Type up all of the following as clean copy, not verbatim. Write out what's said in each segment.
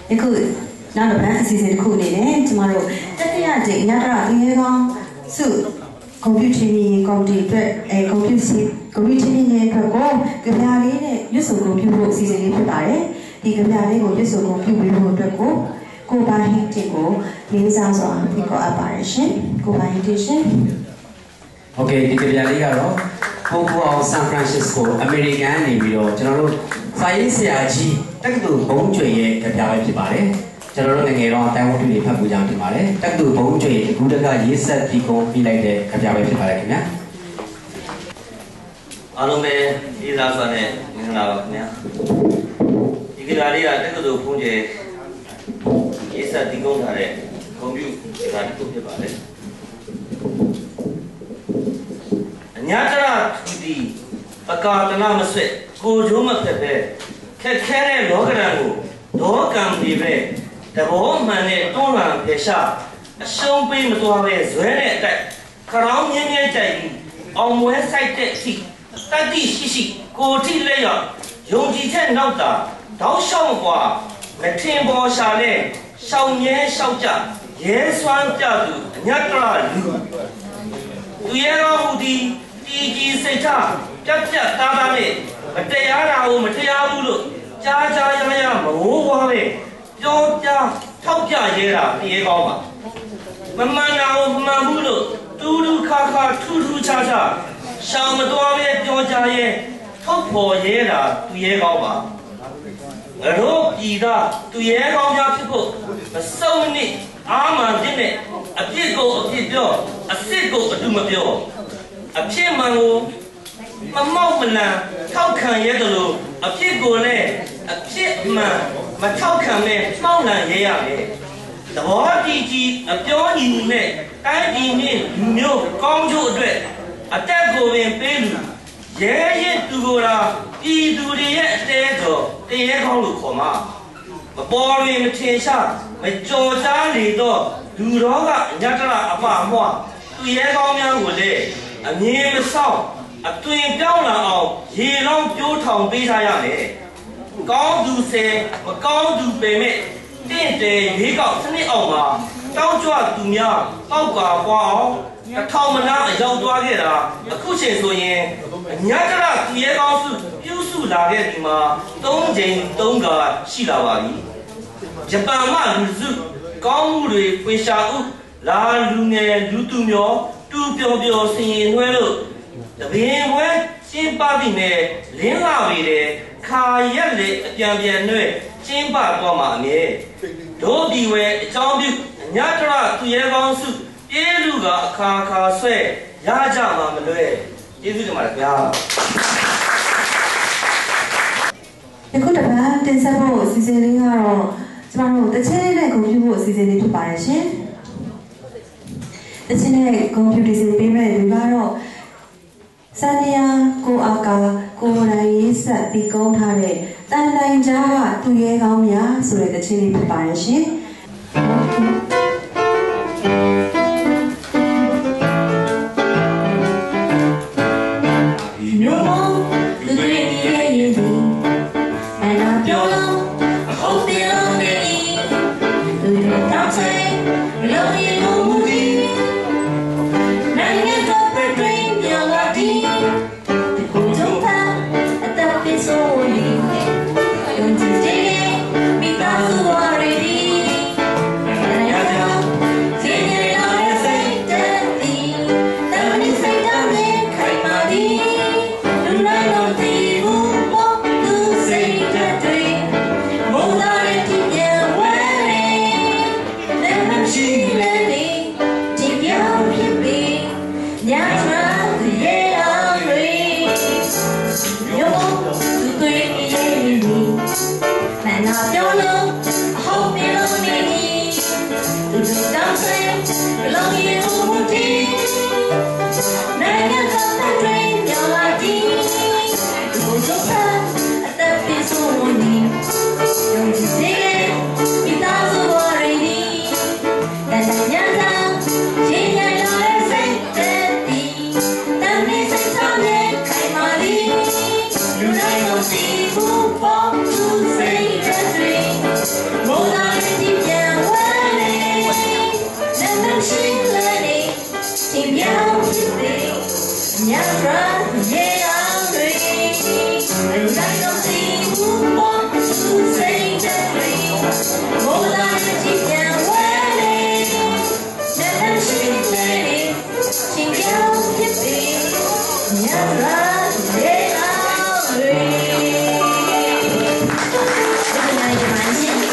Aku now the brand season cool ni, cuma lo. Tapi ada ni ada tu yang su computing ni perko kebiasaan ni justru computer season ni perkara. Di kebiasaan ni justru computer perko. Ko bahing tiko ni sama tiko apa sih? Ko bahing sih. Okay, di kebiasaan ni kalau Hong San Francisco American ni bilo, jangan lo saya siaji, tak tu bong cuy kebiasaan ni pada. Jangan lo nengelong tahu tu ni pun jangan pada. Tak tu bong cuy, guna kaya yes tiko pilih deh kebiasaan ni pada kena. Alung deh, ini rasa ni, ni rasa ni. Iki lari ada tu bong cuy. Yes tiko ada, komputer ada tu je pada. Nyata tu pakar tanah masuk, kujum apa? Kerana logarangu, dua kam dibe, tapi mana tuan pesa, sampai mutuawe zuhre tak, kerana ni jadi, awak saya si, tadi sisi, koti leya, jomjian nauta, tahu siapa, macam bahasa le, siapa siapa, yesuan jadu, nyata lu, tu yang awudi. Iji seja, jajah tada me, material lu, jaja mau wae, jauh tauja jera, ni kau ma. Memang mampu lu, dulu kakak tutu jaja, sama dua me jauh ye, taupo jera, tu kau ma. Rok ida, tu kau ya pipo, besar ni, aman jenis, api go, asyik go, tu mapio. Api mangu, mamau mana, kau kan ye dulu. Api gole, api kau kan me, mau na ye ya me. Dah di api ini me, kai ini nyo, kau jo dua. Ada gowen pelu, ye tu gora, itu dia tejo, dia kau lu koma. Bawa me macam me jodoh lido, dulu kan nyata apa mua, tu ye kau yang gole. Ni besar, tuan jauh lah ye long jauh thang bisa ya le. Kau tu se, kau tu peme, tente ye kau seni ma, kau jual dunia, kau kau thang mana jauh tua ke lah. Aku cakap ye, nyata lah ye kau su lagi ni ma, tongga silawari. Jepang mah lusu, kau mulai pesa lalu ne lutunya. Tu bio sin huelo, tapi huel simpa bine, lima bine, kaya le tiang nue, simpa tua mami. Do diwe jambi nyatra tu ye bangsu, ye juga kaka sue, ya jama melue, itu cuma dia. Aku dapat tensa bo season ni kalau, cuma lo terceri le komputer season itu pada sih. Jadi komputer sebenarnya juga saya ko aka ko nai sati ko thare tan nai ja tu ye kaum ya surat ciri pada sih. Don't you dig it? Because of what it is.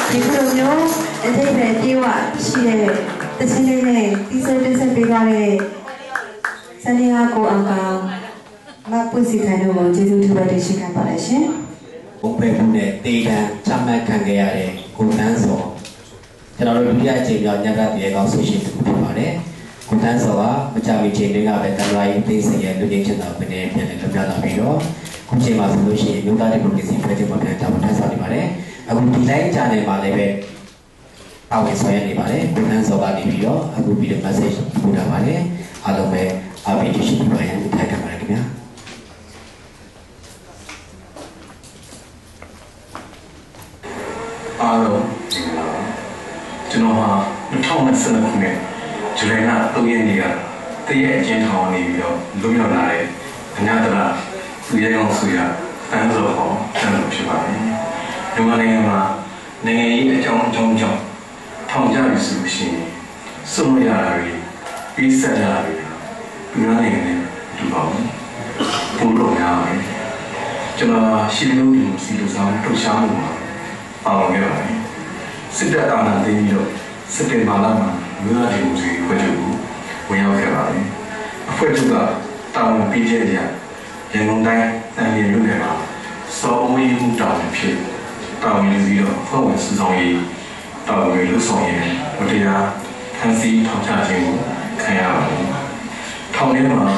ဒီလိုမျိုးအတိတ်ပဲပြေဝရှိတဲ့တခြင်းလေးနဲ့တီးဆိုတင်ဆက်ပေးသွားတဲ့စနေဟာကိုအောင်ကောင်မပုစီခိုင်တို့ကိုကျေးဇူးထူးတင်ရှိခံပါတယ်ရှင်။ဘုံပဲမှုနဲ့တေးတန်းချမှတ်ခံခဲ့ရတဲ့ကိုတန်းစောကျွန်တော်တို့ဒုတိယအကြိမ်မြောက်ညကပြေကောင်းဆိုရှင်တူဖြစ်ပါတယ်။ကိုတန်းစောကမကြမီချိန်တွေကပဲကမ္ဘာကြီးသိစေရဲ့လူချင်းချင်တာပဲနဲ့ပြန်လည်ကြပြလာပြီးတော့ခုချိန်မှာဆိုလို့ရှိရင်မြို့သားဒီမိုကရေစီဖွဲ့ချုပ်မှာပြန်တာဝန်ထမ်းဆောင်နေပါတယ်။အခုဒီလိုက်ချာနယ်မှာလည်းပဲအဝင်ဆောင်ရနေပါတယ်။ကိုတန်းစောကနေပြီးတော့အခုပြီးတော့ message ပို့ထားပါတယ်။အားလုံးပဲအားပေးကြည့်ပါရန်ထိုက်ခံပါတယ်ခင်ဗျာ။အားလုံးကျွန်တော်ဟာ2012ခုနှစ်ဇူလိုင်လ3ရက်နေ့ကတရက်အကျဉ်းထောင်နေပြီးတော့လွတ်မြောက်လာတဲ့အညာတရသူရဲကောင်းဆိုရတန်းစောဟောတန်းလို့ဖြစ်ပါတယ်။မြန်မာနိုင်ငံမှာနိုင်ငံရေးအကြောင်းကြောင့်ထောင်ကြပြီဆိုလို့ရှိရင်စွန့်ရတာတွေပြီးဆက်ရတာတွေဒီနိုင်ငံနဲ့ဒီပါဘူး။ဘုလို့များပါတယ်။ကျွန်တော်ရှင်းလို့ဒီစီလိုဆောင်ထုတ်ရှားမှုမှာပါဝင်ခဲ့ပါတယ်။စစ်တပ်အာဏာသိမ်းပြီးတော့စစ်တေမာလာမှာမြို့သားဒီမိုကရေစီဖွဲ့ချုပ်ကိုဝင်ရောက်ခဲ့ပါတယ်။အဖွဲ့ချုပ်ကတာဝန်ပေးချက်အရရန်ကုန်တိုင်းတန်လျင်မြို့နယ်မှာစောအုံးရေးမှုတာဝန်ဖြစ်တာဝန်ယူပြီးတော့ဖွဲ့ဝင်စုဆောင်ရေးတာဝန်တွေလုပ်ဆောင်ရေးမတရားဖန်ဆီးထောင်ချခြင်းကိုခံရပါတယ်။ထောင်ထဲမှာ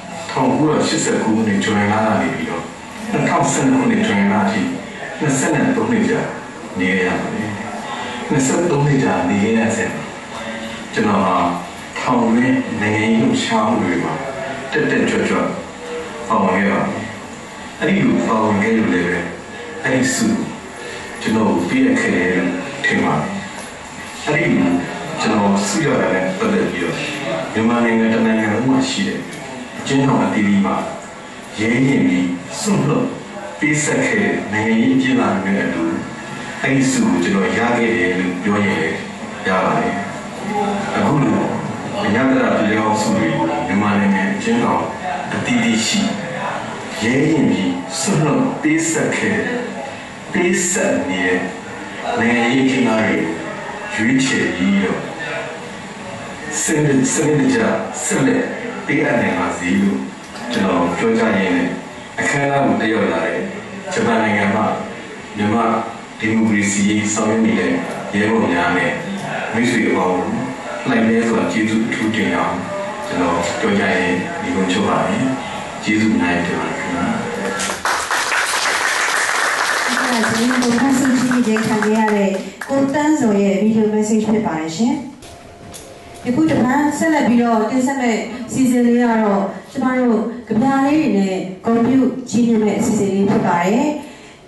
1989ခုနှစ်ဇွန်လကနေပြီးတော့2012ခုနှစ်ဇွန်လအထိ23နှစ်ကြာနေရပါတယ်။23နှစ်ကြာနေရတဲ့ဆက်ကျွန်တော်ဟာထောင်ထဲနိုင်ငံရေးလှုပ်ရှားမှုတွေမှာတက်ကြွပါဝင်ခဲ့ပါတယ်။အဲ့ဒီလိုပါဝင်ခဲ့လို့လည်းအဲ့ဒီစုကျွန်တော်ပြည့်ခဲ့တယ်လို့ထင်ပါတယ်။အဲ့ဒီကျွန်တော်စုရတာနဲ့ပတ်သက်ပြီးတော့မြန်မာနိုင်ငံတနိုင်ငံလုံးမှာရှိတဲ့အကျဉ်းထောင်အသီးသီးမှာရဲရင်ပြီးစွန့်လွတ်ပေးဆက်ခဲ့တဲ့နိုင်ငံရေးအကျဉ်းသားတွေနဲ့အတူအဲ့ဒီစုကိုကျွန်တော်ရခဲ့တယ်လို့ပြောရင်ရပါတယ်။အခုလိုအညာတရပြည်အောင်စုတွေမြန်မာနိုင်ငံအကျဉ်းထောင်အသီးသီးရှိရဲရင်ပြီးစွန့်လွတ်ပေးဆက်ခဲ့ပေးဆက်နေတဲ့နိုင်ငံရေးအကျဉ်းသားတွေရွေးချယ်ပြီးတော့စနစ်ကြဆက်လက်ပေးအပ်နိုင်ပါစေလို့ကျွန်တော်ပြောကြရင်းနဲ့အခမ်းအနားကိုတက်ရောက်လာတဲ့ဂျပန်နိုင်ငံမှာမြန်မာဒီမိုကရေစီရေးဆောင်ရွက်နေတဲ့ရဲဘော်များနဲ့မိတ်ဆွေအပေါင်းလိုက်လဲဆိုတာကျေးဇူးအထူးတင်အောင်ကျွန်တော်ပြောကြရင်ဒီလိုချုပ်ပါတယ်ကျေးဇူးများတင်ပါတယ်ခင်ဗျာဒီလိုဖန်ဆင်းခြင်းခံရတဲ့ကိုတန်းစောရဲ့ဗီဒီယို message ဖြစ်ပါတယ်ရှင်။ဒီခုတပတ်ဆက်လက်ပြီးတော့တင်ဆက်မဲ့စီစဉ်လေးကတော့ကျမတို့ကြပြလေးတွေနဲ့ကွန်ပျူတာကြီးမြင့်မဲ့အစီအစဉ်လေးဖြစ်ပါတယ်။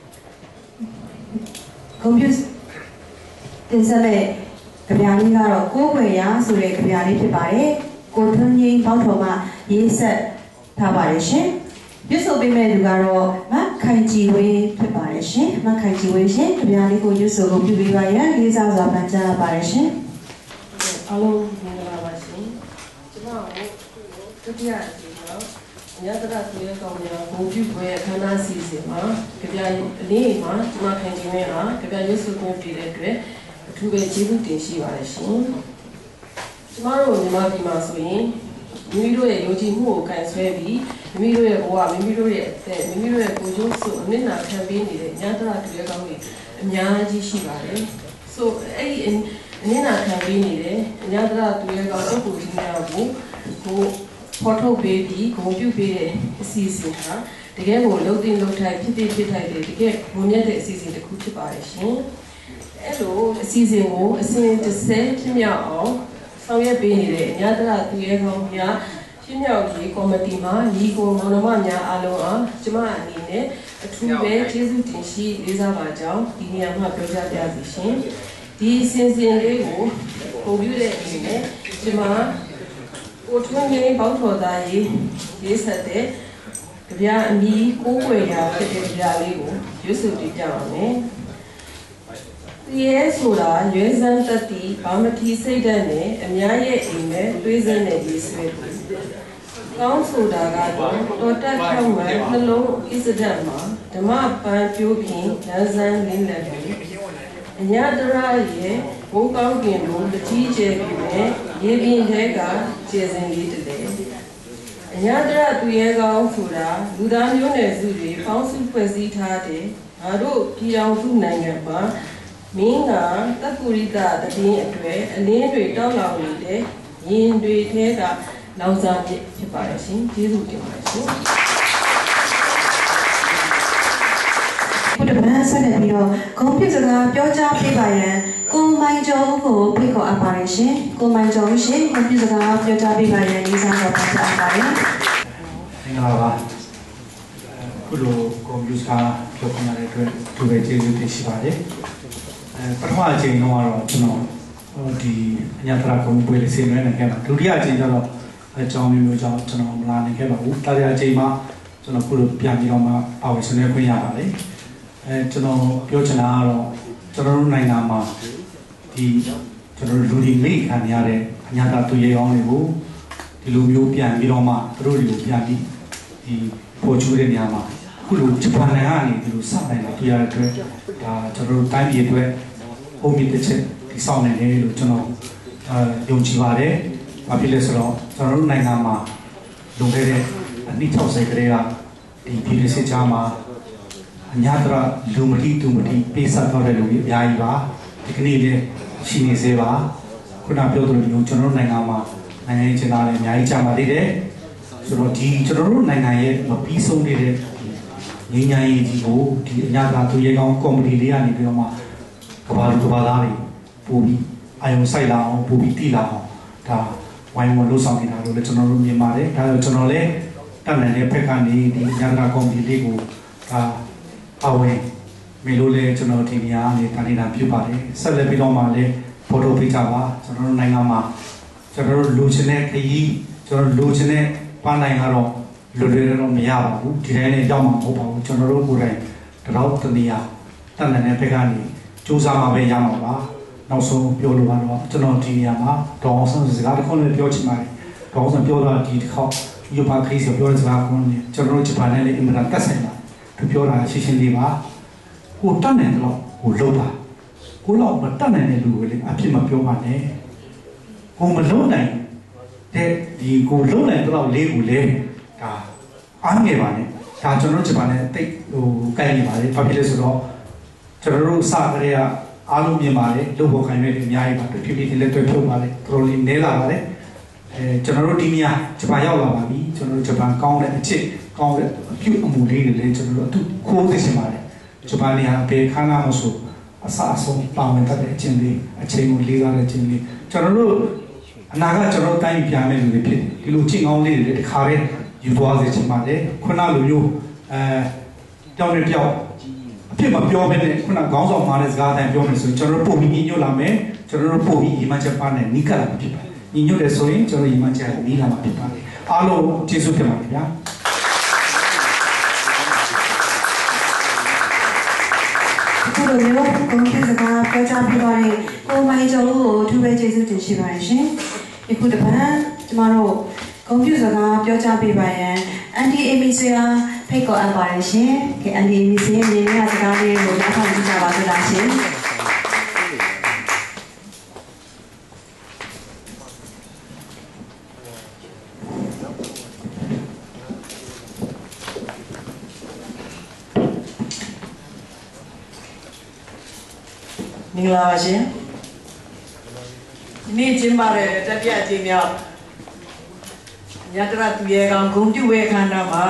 ကွန်ပျူတာတင်ဆက်မဲ့ကြပြလေးကတော့ကိုးွယ်ရဆိုတဲ့ကြပြလေးဖြစ်ပါတယ်။ကိုထွန်းငိမ့်ပေါင်းတော်မှာရေးဆက်ထားပါတယ်ရှင်။ပြည့်စုံပေးမဲ့လူကတော့မခိုင်ကြည်ဝင်းဖြစ်ပါတယ်ရှင်။မခိုင်ကြည်ဝင်းရှင်ကြပြလေးကိုရွတ်ဆိုလို့ပြုပေးပါရန်လေးစားစွာပန်ကြားပါတယ်ရှင်။အားလုံးမင်္ဂလာပါရှင်။ကျွန်တော်ဒုတိယအကြိမ်တော့ညတရသွေးကောင်းများဘုံပြုပွဲအခမ်းအနားစီစဉ်မှာကြပြအလေးမှာကျွန်မခိုင်ကြည်ဝင်းကကြပြရွတ်ဆိုခွင့်ပြုတဲ့အတွက်အထူးပဲကျေးဇူးတင်ရှိပါတယ်ရှင်။ကျွန်တော်တို့မြန်မာပြည်မှာဆိုရင်မိမိတို့ရဲ့ယုံကြည်မှုကိုကန်ဆွဲပြီးမိမိတို့ရဲ့ဘဝမိမိတို့ရဲ့အသက်မိမိတို့ရဲ့ကိုယ်ကျိုးဆိုအနစ်နာခံပေးနေတဲ့ညတရသွေးကောင်းတွေအများကြီးရှိပါတယ်။ဆိုအဲ့ဒီအနစ်နာခံပေးနေတယ်အညာတရသူရဲ့ကောင်းပုဂ္ဂိုလ်ကြီးများကိုဖော်ထုတ်ပေးပြီးဂုဏ်ပြုပေးတဲ့အစီအစဉ်ဟာတကယ်ကိုလုံတင်လုံထိုက်ဖြစ်ထိုက်တဲ့တကယ်ဘုံမြတ်တဲ့အစီအစဉ်တစ်ခုဖြစ်ပါတယ်ရှင်အဲ့လိုအစီအစဉ်ကိုအစဉ်30ပြည့်မြောက်အောင်ဆောင်ရွက်ပေးနေတဲ့အညာတရသူရဲ့ကောင်းများပြည့်မြောက်ရေးကော်မတီမှာညီကိုမောင်နှမများအားလုံးအားကျမအနေနဲ့အထူးပဲကျေးဇူးတင်ရှိလေးစားပါကြောင်းဒီနေရာမှာပြောပြပါစီရှင်ဒီစင်လေးကိုပုံပြတဲ့အနေနဲ့ဒီမှာကိုထွန်းငင်းပေါင်းထော်သားရေးဆက်တဲ့ကြပြအမီကိုးွယ်ရာဖြစ်တဲ့ကြပြလေးကိုရွတ်ဆိုပြကြပါမယ်။ဒီရဲဆိုတာရွေးစမ်းတက်တီဘာမတီစိတ်ဓာတ်နဲ့အများရဲ့အိမ်နဲ့တွေးစင်းတဲ့ရေးဆွဲတယ်။ကောင်းဆိုတာကတော့တော်တက်ထောက်မှနှလုံးဣစဒတ်မှာဓမ္မပန်းပြိုးပြင်လမ်းစမ်းလင်းလက်တယ်။အညာတရရဲ့ဘုံကောင်းကင်ကိုတတိကျဲပြီးနဲ့ရေပြင်ထဲကကျေစင်လေးတည်းအညာတရသူရဲကောင်းဆိုတာလူသားမျိုးနွယ်စုတွေပေါင်းစုဖွဲ့စည်းထားတဲ့ငါတို့ပြည်တော်စုနိုင်ငံမှာမင်းကတက္ကူရိတတည်င်းအတွက်အလင်းတွေတောက်လောင်နေတဲ့ရင်တွေထဲကလောင်စာဖြစ်ပါတယ်ရှင်ကျေးဇူးတင်ပါတယ်ရှင်ဘုဒ္ဓဘာသာဆက်လက်ပြီးတော့ဂုဏ်ပြုစကားပြောကြားပေးပါရန်ကိုမိုင်းကျော်ကိုဖိတ်ခေါ်အပ်ပါတယ်ရှင်ကိုမိုင်းကျော်ရှင်ဂုဏ်ပြုစကားပြောကြားပေးပါရန်လေးစားစွာဖိတ်ခေါ်အပ်ပါတယ်မင်္ဂလာပါခုလိုဂုဏ်ပြုစကားပြောပြရတဲ့အတွက်သူပဲကျေးဇူးတင်ရှိပါတယ်ပထမအချိန်တော့ကျွန်တော်ဒီအညာတရာကုံပွဲလေးဆင်နွှဲနေခဲ့ပါဒုတိယအချိန်ကျတော့အကြောင်းမျိုးကြောင့်ကျွန်တော်မလာနိုင်ခဲ့ပါဘူးတတိယအချိန်မှာကျွန်တော်ခုလိုပြန်ပြီးတော့မှပါဝင်ဆင်နွှဲခွင့်ရပါတယ်ကျွန်တော်ပြောချင်တာကတော့ကျွန်တော်တို့နိုင်ငံမှာဒီကျွန်တော်လူတွေမိခံရတဲ့အညာတသူရဲကောင်းတွေကိုဒီလိုမျိုးပြန်ပြီးတော့မှသူတို့တွေကိုပြန်ပြီးဒီပေါ်ချိုးတဲ့နေရာမှာခုလိုဂျပန်နိုင်ငံကနေဒီလိုစနိုင်တာတွေ့ရတဲ့အတွက်ဒါကျွန်တော်တို့တိုင်းပြည်အတွက်အုံမြင့်တစ်ချက်ဒီဆောင်နိုင်တယ်လို့ကျွန်တော်ယုံကြည်ပါတယ်။ဘာဖြစ်လဲဆိုတော့ကျွန်တော်တို့နိုင်ငံမှာလွန်ခဲ့တဲ့အနှစ်60ကလေးကဒီပြည်တွင်းစစ်ကြားမှာအညာတရလူမတိတူမတိပေးဆက်တော့တဲ့လူတွေအများကြီးပါဒီကနေ့လည်းရှိနေသေးပါခုနပြောသလိုမျိုးကျွန်တော်တို့နိုင်ငံမှာနိုင်ငံရေးချင်တာလည်းအများကြီးကြာပါသေးတယ်ဆိုတော့ဒီကျွန်တော်တို့နိုင်ငံရဲ့မပြီးဆုံးနေတဲ့ငြိမ်းချမ်းရေးကြီးကိုဒီအညာတရသူရဲကောင်းကော်မတီလေးကနေပြီးတော့မှကဘာလူကဘာသားတွေပို့ပြီးအာယုံဆိုင်လာအောင်ပို့ပြီးတည်လာအောင်ဒါဝိုင်းဝန်းလှုပ်ဆောင်နေတာလို့လည်းကျွန်တော်တို့မြင်ပါတယ်ဒါကြောင့်ကျွန်တော်လည်းတက်နိုင်တဲ့ဘက်ကနေဒီအညာတရကော်မတီလေးကိုဒါအဝင်မေလို့လဲကျွန်တော်ဒီနေရာကနေတန်နေတာဖြစ်ပါတယ်ဆက်လက်ပြီးတော့မှလည်းဖော်ထုတ်ပေးကြပါကျွန်တော်တို့နိုင်ငံမှာကျွန်တော်တို့လူချင်းတဲ့ခရီးကျွန်တော်လူချင်းတဲ့ပန်းနိုင်ကတော့လူတွေတော့မရပါဘူးဒီတိုင်းနဲ့ရောက်မှာမဟုတ်ပါဘူးကျွန်တော်တို့ကိုယ်တိုင်တော့တနေရာတန်တဲ့ဘက်ကနေစူးစမ်းမှာပဲရမှာပါနောက်ဆုံးပြောလို့ကတော့ကျွန်တော်ဒီနေရာမှာဒေါအောင်ဆန်းစကားတစ်ခုလည်းပြောချင်ပါတယ်ဒေါအောင်ဆန်းပြောတာဒီတစ်ခေါက်ယူပါခရီးဆိုပြောတဲ့စကားကိုကျွန်တော်တို့ဂျပန်နဲ့လည်းအင်မတန်တက်ဆိုင်တာသူပြောတာရှင်းရှင်းလေးပါကိုတတ်နိုင်တော့ကိုလုံးပါကိုတော့မတတ်နိုင်တဲ့လူတွေလည်းအဖြစ်မပြောပါနဲ့ကိုမလုံးနိုင်တဲ့ဒီကိုလုံးနိုင်တော့လေးကိုလေဒါအားငယ်ပါနဲ့ဒါကျွန်တော်တို့ဂျပန်နဲ့တိတ်ကိုင်နေပါလေဘာဖြစ်လဲဆိုတော့ကျွန်တော်တို့စကတည်းကအားလုံးမြင်ပါတယ်လုပ်ဖို့ခိုင်းနေတယ်အများကြီးပါတဖြည်းဖြည်းချင်းလည်းတွေ့ဖြုတ်ပါလေတော်လေးနဲလာပါလေကျွန်တော်တို့ဒီနေရာဂျပန်ရောက်လာပါပြီကျွန်တော်တို့ဂျပန်ကောင်းတဲ့အချစ်ကောင်းတဲ့အပြုအမူလေးတွေလည်းကျွန်တော်တို့အတူခိုးသိချင်ပါတယ်ဂျပန်နေရာဘယ်ခန်းကမဆိုအစအဆုံးပါဝင်တဲ့အချင်းလေးအချိန်ကိုလေးစားတဲ့အချင်းလေးကျွန်တော်တို့အနာကကျွန်တော်တိုင်းပြမယ်လူတွေဖြစ်ဒီလိုချင်းကောင်းလေးတွေတခါပဲယူသွားစေချင်ပါတယ်ခုနလိုမျိုးတောင်းနေပြောက်အဖြစ်မပြောဘဲနဲ့ခုနခေါင်းဆောင်မှာတဲ့စကားအတိုင်းပြောမယ်ဆိုရင်ကျွန်တော်တို့ပို့ပြီးညှို့လာမယ်ကျွန်တော်တို့ပို့ပြီးညီမချက်ပါနဲ့နီးကပ်လာမှာဖြစ်ပါတယ်ညီညွတ်တယ်ဆိုရင်ကျွန်တော်ညီမချက်နီးလာမှာဖြစ်ပါတယ်အားလုံးကျေးဇူးတင်ပါတယ်ဗျာခုလိုမျိုးဂုဏ်ပြုစကားပြောကြားပေးပါတဲ့ကိုမိုင်းကျော်ကိုအထူးပဲကျေးဇူးတင်ရှိပါတယ်ရှင်ဒီခုတစ်ပတ်ကျမတို့ဂုဏ်ပြုစကားပြောကြားပေးပါရန်အန်တီအေမီဆွေအားဖိတ်ခေါ်အပ်ပါတယ်ရှင်ကဲအန်တီအေမီဆွေရဲ့မြင်ရစကားလေးကိုနားထောင်ကြည့်ကြပါစို့လားရှင်မင်္ဂလာပါရှင်ဒီနေ့ကျင်းပတဲ့တတိယအကြိမ်မြောက်ညတရသူရဲကောင်ဂုဏ်ပြုဝေခန္ဓာမှာ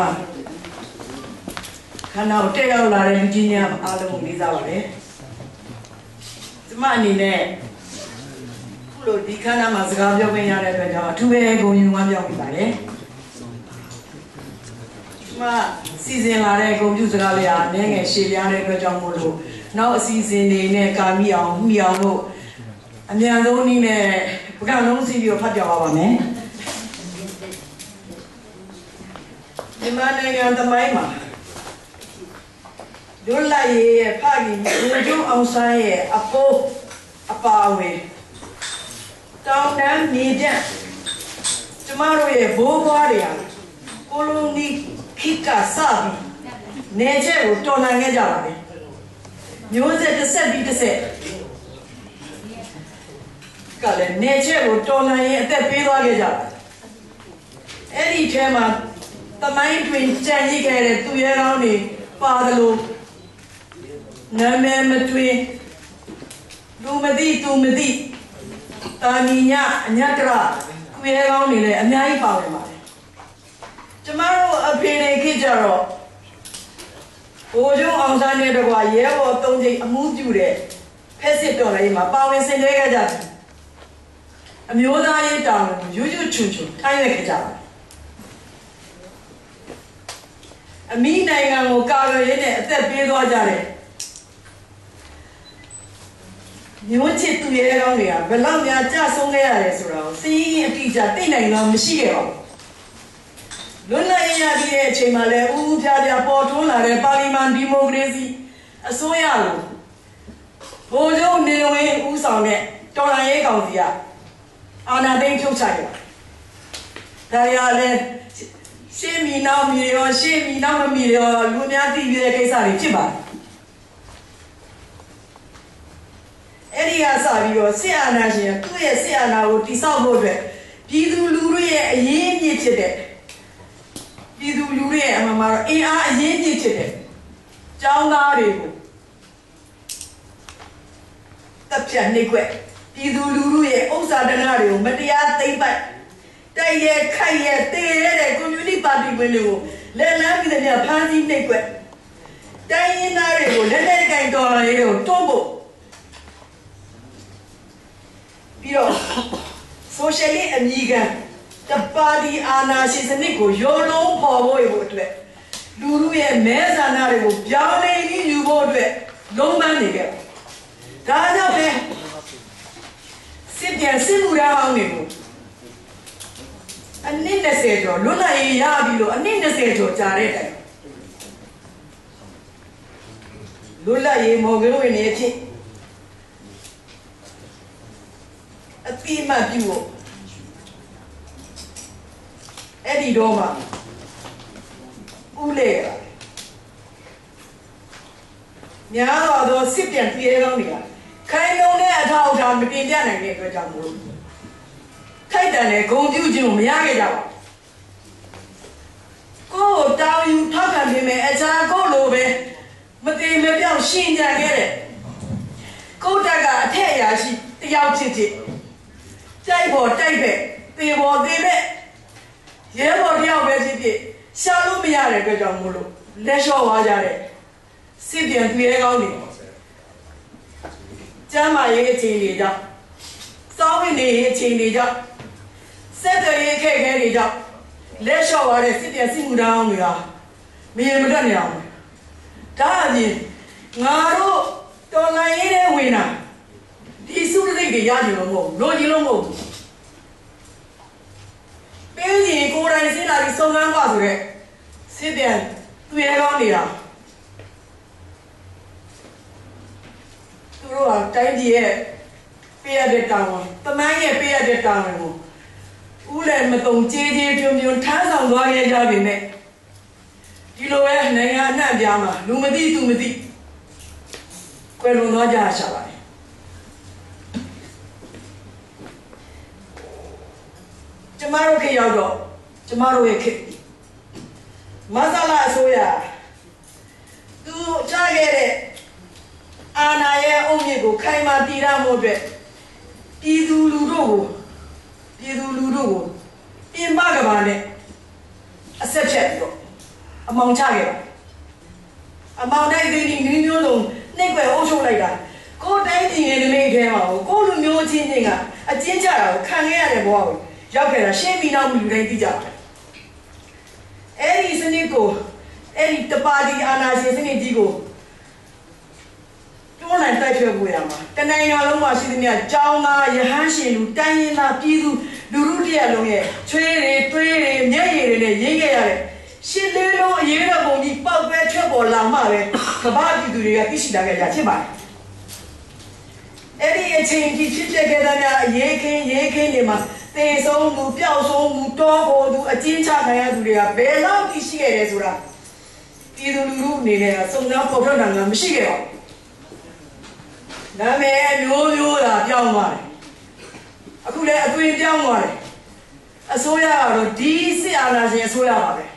ခန္ဓာကိုတက်ရောက်လာတဲ့လူကြီးများအားလုံးကိုလေးစားပါတယ်ကျမအနေနဲ့ခုလိုဒီခန္ဓာမှာစကားပြောခွင့်ရတဲ့အတွက်ကြောင့်အထူးပဲဂုဏ်ယူဝမ်းမြောက်မိပါတယ်ကျမစီစဉ်လာတဲ့ဂုဏ်ပြုစကားလေးဟာနည်းငယ်ရှည်ပြားတဲ့အတွက်ကြောင့်မို့လို့နောက်အစီအစဉ်တွေနဲ့ကာမိအောင်မှီအောင်လို့အမြန်ဆုံးနည်းနဲ့ပကံလုံးစီပြီးတော့ဖတ်ပြပါမယ်မြန်မာနိုင်ငံသမိုင်းမှာလွတ်လပ်ရေးရဲ့ဖခင်ဦးကျုံအောင်ဆန်းရဲ့အဖိုးအပါဝင်တောင်တန်းမြေပြန့်ကျမတို့ရဲ့ဘိုးဘွားတွေဟာကိုလိုနီခိကစပြီးနေချက်ကိုတော်လှန်ခဲ့ကြပါလေမျိုးဆက်တစ်ဆက်ပြီးတစ်ဆက်ကလည်းနေချက်ကိုတော်လှန်ရေးအသက်ပေးသွားခဲ့ကြတယ်အဲ့ဒီထဲမှာတမိုင်းတွင်ကြံ့ရည်ခဲ့တဲ့သူရဲကောင်းတွေပါတယ်လို့နာမည်မတွင်လူမသိသူမသိတာမီညအညတရသူရဲကောင်းတွေလည်းအများကြီးပါဝင်ပါတယ်ကျမတို့အဖေတွေခေတ်ကြတော့ဘိုးကျုံအောင်ဆန်းတဲ့တကွာရဲဘော်၃ချိန်အမှုပြုတဲ့ဖက်စစ်တော်လေးမှာပါဝင်ဆင်နွှဲခဲ့ကြတယ်အမျိုးသားရေးတောင်းရွရွချွချွထိုင်းရခဲ့ကြတယ်အမိနိုင်ငံကိုကာကွယ်ရေးနဲ့အသက်ပေးသွားကြတယ်မျိုးချစ်သူရဲကောင်းတွေကဘယ်လောက်များကြဆုံးခဲ့ရတယ်ဆိုတော့စီးရင်အတိအကျသိနိုင်တော့မရှိခဲ့ပါဘူးလွတ်လပ်ရေးရပြီးတဲ့အချိန်မှာလည်းဦးဖြားဖြားပေါ်ထွန်းလာတဲ့ပါလီမန်ဒီမိုကရေစီအစိုးရကိုဘိုးကျုံနေဝင်းဦးဆောင်တဲ့တော်လှန်ရေးကောင်စီကအာဏာသိမ်းဖြုတ်ချခဲ့ပါတယ်ဒါရလည်းရှေ့မီနောက်မီရောရှေ့မီနောက်မမီရောလူများသိပြတဲ့ကိစ္စတွေဖြစ်ပါတယ်အဲ့ဒီကစပြီးတော့ဆရာနာရှင်သူ့ရဲ့ဆရာနာကိုတိဆောက်ဖို့အတွက်ပြည်သူလူထုရဲ့အရေးအမြစ်ဖြစ်တဲ့ပြည်သူလူထုရဲ့အမှန်မှာတော့အင်အားအရေးအမြစ်ဖြစ်တဲ့ကျောင်းသားတွေကိုတပ်ဖြတ်နှိပ်ကွက်ပြည်သူလူထုရဲ့ဥစ္စာဒဏတွေကိုမတရားသိမ်းပိုက်တိုက်ရဲခိုက်ရဲတေရဲတဲ့ကွန်မြူနတီပါတီဝင်တွေကိုလက်လန်းပြီးတဲ့ဖမ်းဆီးနှိပ်ကွက်တိုင်းရင်းသားတွေကိုလက်လက်ကင်တော်လှန်ရေးတွေကိုတွန်းဖို့ပြီးတော့ဆိုရှယ်လစ်အမည်ခံတပါတီအာဏာရှင်စနစ်ကိုရိုးလုံးဖော်ဖို့အတွက်လူထုရဲ့မဲဆန္ဒတွေကိုပြောင်းလဲပြီးယူဖို့အတွက်လုံးပန်းနေခဲ့ဒါကြောင့်ပဲစစ်ပြန်စစ်မှုရအောင်တွေကိုအနည်း20ကျော်လွတ်လပ်ရေးရပြီလို့အနည်း20ကျော်ကြာတဲ့တိုင်လွတ်လပ်ရေးမော်ဂရုဝင်နေဖြစ်အတိမတ်ပြုဖို့အဲ့ဒီတော့မှဦးလေများတော့စစ်ပြန်ပြေးကောင်းနေတာခိုင်လုံးနဲ့အထောက်အထားမတင်ပြနိုင်တဲ့အတွက်ကြောင့်မို့ထိုက်တန်တဲ့ဂုံပြုခြင်းကိုမရခဲ့ကြပါဘူးကိုတောင်းယူထောက်ခံပေးမယ်အခြားကိုလိုပဲမတည်မပြောင်းရှင်းကြခဲ့တဲ့ကိုတက်ကအထက်အရာရှိတယောက်ဖြစ်ဖြစ်တိုက်ပေါ်တိုက်ပဲတေပေါ်တေပဲရဲဘော်တယောက်ပဲဖြစ်ဖြစ်ရှာလို့မရတဲ့အတွက်ကြောင့်မို့လို့လက်လျှော့သွားကြတဲ့စစ်ပြန်သူရဲကောင်းတွေကျမ်းမာရေးအခြေအနေကြောင့်စောင်းဝင်နေရေးအခြေအနေကြောင့်စက်တွေရေးခဲ့ခဲတွေကြောင့်လက်လျှော့သွားတဲ့စစ်ပြန်စစ်မှုထမ်းတွေကမရေမတွက်နေအောင်ဒါအပြင်ငါတို့တော်လှန်ရေးတဲ့ဝင်တာဒီစုတရိတ်တွေရကြလို့မဟုတ်ဘူးလိုချင်လို့မဟုတ်ဘူးပေးရင်ကိုယ်တိုင်စဉ်းလာပြီးစုံစမ်းပါဆိုတဲ့စစ်ပြန်သူရဲကောင်းနေတာသူတို့ကတိုင်းပြည်ရဲ့ပေးရတဲ့တောင်းဝန်တမိုင်းရဲ့ပေးရတဲ့တောင်းဝန်ကိုဦးလည်းမတုံကြေးကြေးပြုံပြုံထမ်းဆောင်သွားခဲ့ကြပြီနဲ့ဒီလိုပဲနိုင်ငံအနှံ့ပြားမှာလူမသိသူမသိကွယ်လွန်သွားကြရှာပါတယ်ကျမတို့ခေတ်ရောက်တော့ကျမတို့ရဲ့ခေတ်မဆလာအစိုးရသူချခဲ့တဲ့အာဏာရဲ့အုံမြစ်ကိုခိုင်မာတည်ရမှုအတွက်ပြည်သူလူထုကိုပြင်ပကဘာနဲ့အဆက်ဖြတ်ပြီးတော့အမောင်ချခဲ့ပါအမောင်တိုင်းဒီမျိုးလုံးနှိပ်ွယ်အုပ်ချုပ်လိုက်တာကိုတိုင်းပြည်ရဲ့နေထဲမှာကိုလူမျိုးချင်းချင်းကအကျဉ်းချတာကိုခံခဲ့ရတဲ့ဘဝကိုရောက်ခဲ့တာရှင်းပြီးနောက်လူတိုင်းသိကြပါတယ်အဲ့ဒီစနစ်ကိုအဲ့ဒီတပါတီအာဏာရှင်စနစ်ကြီးကိုတွန်းလှန်တိုက်ဖျက်ဖို့ရမှာတနိုင်ငံလုံးမှာရှိသမျှကျောင်းသားရဟန်းရှင်လူတိုင်းရင်းသားပြည်သူလူထုတရက်လုံးရဲ့ချွေးတွေတွေးတွေမျက်ရည်တွေနဲ့ရင်းခဲ့ရတဲ့ရှင်းလေးလုံးအရေးတော်ပုံကြီးပောက်ပဲထွက်ပေါ်လာမှပဲကမ္ဘာပြည်သူတွေကသိရှိလာခဲ့ကြဖြစ်ပါတယ်အဲ့ဒီအချိန်ကြီးဖြစ်ပျက်ခဲ့တဲ့များအရေးခင်းတွေမှာသေဆုံးမှုပျောက်ဆုံးမှုတောပေါ်သူအကျဉ်းချခံရသူတွေကဘယ်လောက်သိရှိခဲ့တယ်ဆိုတာပြည်သူလူထုအနေနဲ့စုံစမ်းပေါ်ထွက်တာမျိုးမရှိခဲ့ပါဘူးနာမည်မျိုးသာပြောင်းသွားတယ်လည်းအသွင်ပြောင်းသွားတယ်အစိုးရကတော့ဒီစစ်အာဏာရှင်အစိုးရပါပဲ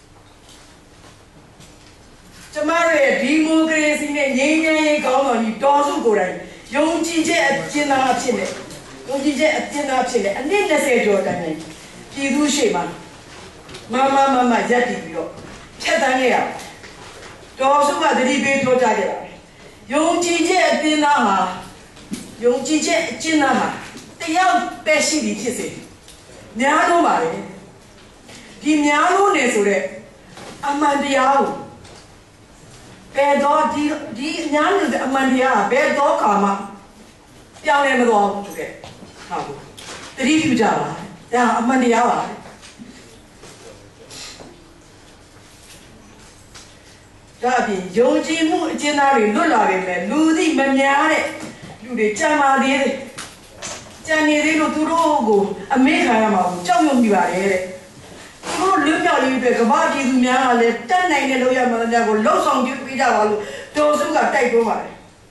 ကျမတို့ရဲ့ဒီမိုကရေစီနဲ့ငြိမ်းချမ်းရေးကောင်းတော်ကြီးတော်စုကိုယ်တိုင်ယုံကြည်ချက်အကျဉ်းသားအဖြစ်နဲ့ယုံကြည်ချက်အကျဉ်းသားဖြစ်နဲ့အနည်း20ကျော်တိုင်ပြည်သူရှိမှမရက်တည်ပြီးတော့ဖြတ်တန်းခဲ့ရတော်စုကတတိပေးပြောကြခဲ့ပါတယ်ယုံကြည်ချက်အကျဉ်းသားမှာယုံကြည်ချက်အကျဉ်းသားမှာတယောက်ပဲရှိသည်ဖြစ်စေများလို့ပါလေဒီများလို့နေဆိုတဲ့အမှန်တရားကိုဘယ်တော့ဒီများလို့အမှန်တရားဘယ်တော့ခါမှပြောင်းလဲမသွားဘူးဆိုတဲ့ဟာကိုတတိပြုကြပါဒါအမှန်တရားပါဒါအပြင်ယုံကြည်မှုအကျဉ်းသားတွေလွတ်လာပြီမဲ့လူသိမများတဲ့လူတွေကြံပါသေးတယ်ကြံနေသေးလို့သူတို့ကိုအမေခံရမှာကြောက်ရွံ့မိပါတယ်တဲ့သူတို့လွတ်မြောက်ရေးအတွက်ကမ္ဘာပြည်သူများကလည်းတက်နိုင်တဲ့လို့ရမှန်းများကိုလှုပ်ဆောင်ပြုပေးကြပါလို့တော်စုကတိုက်တွန်းပါတယ်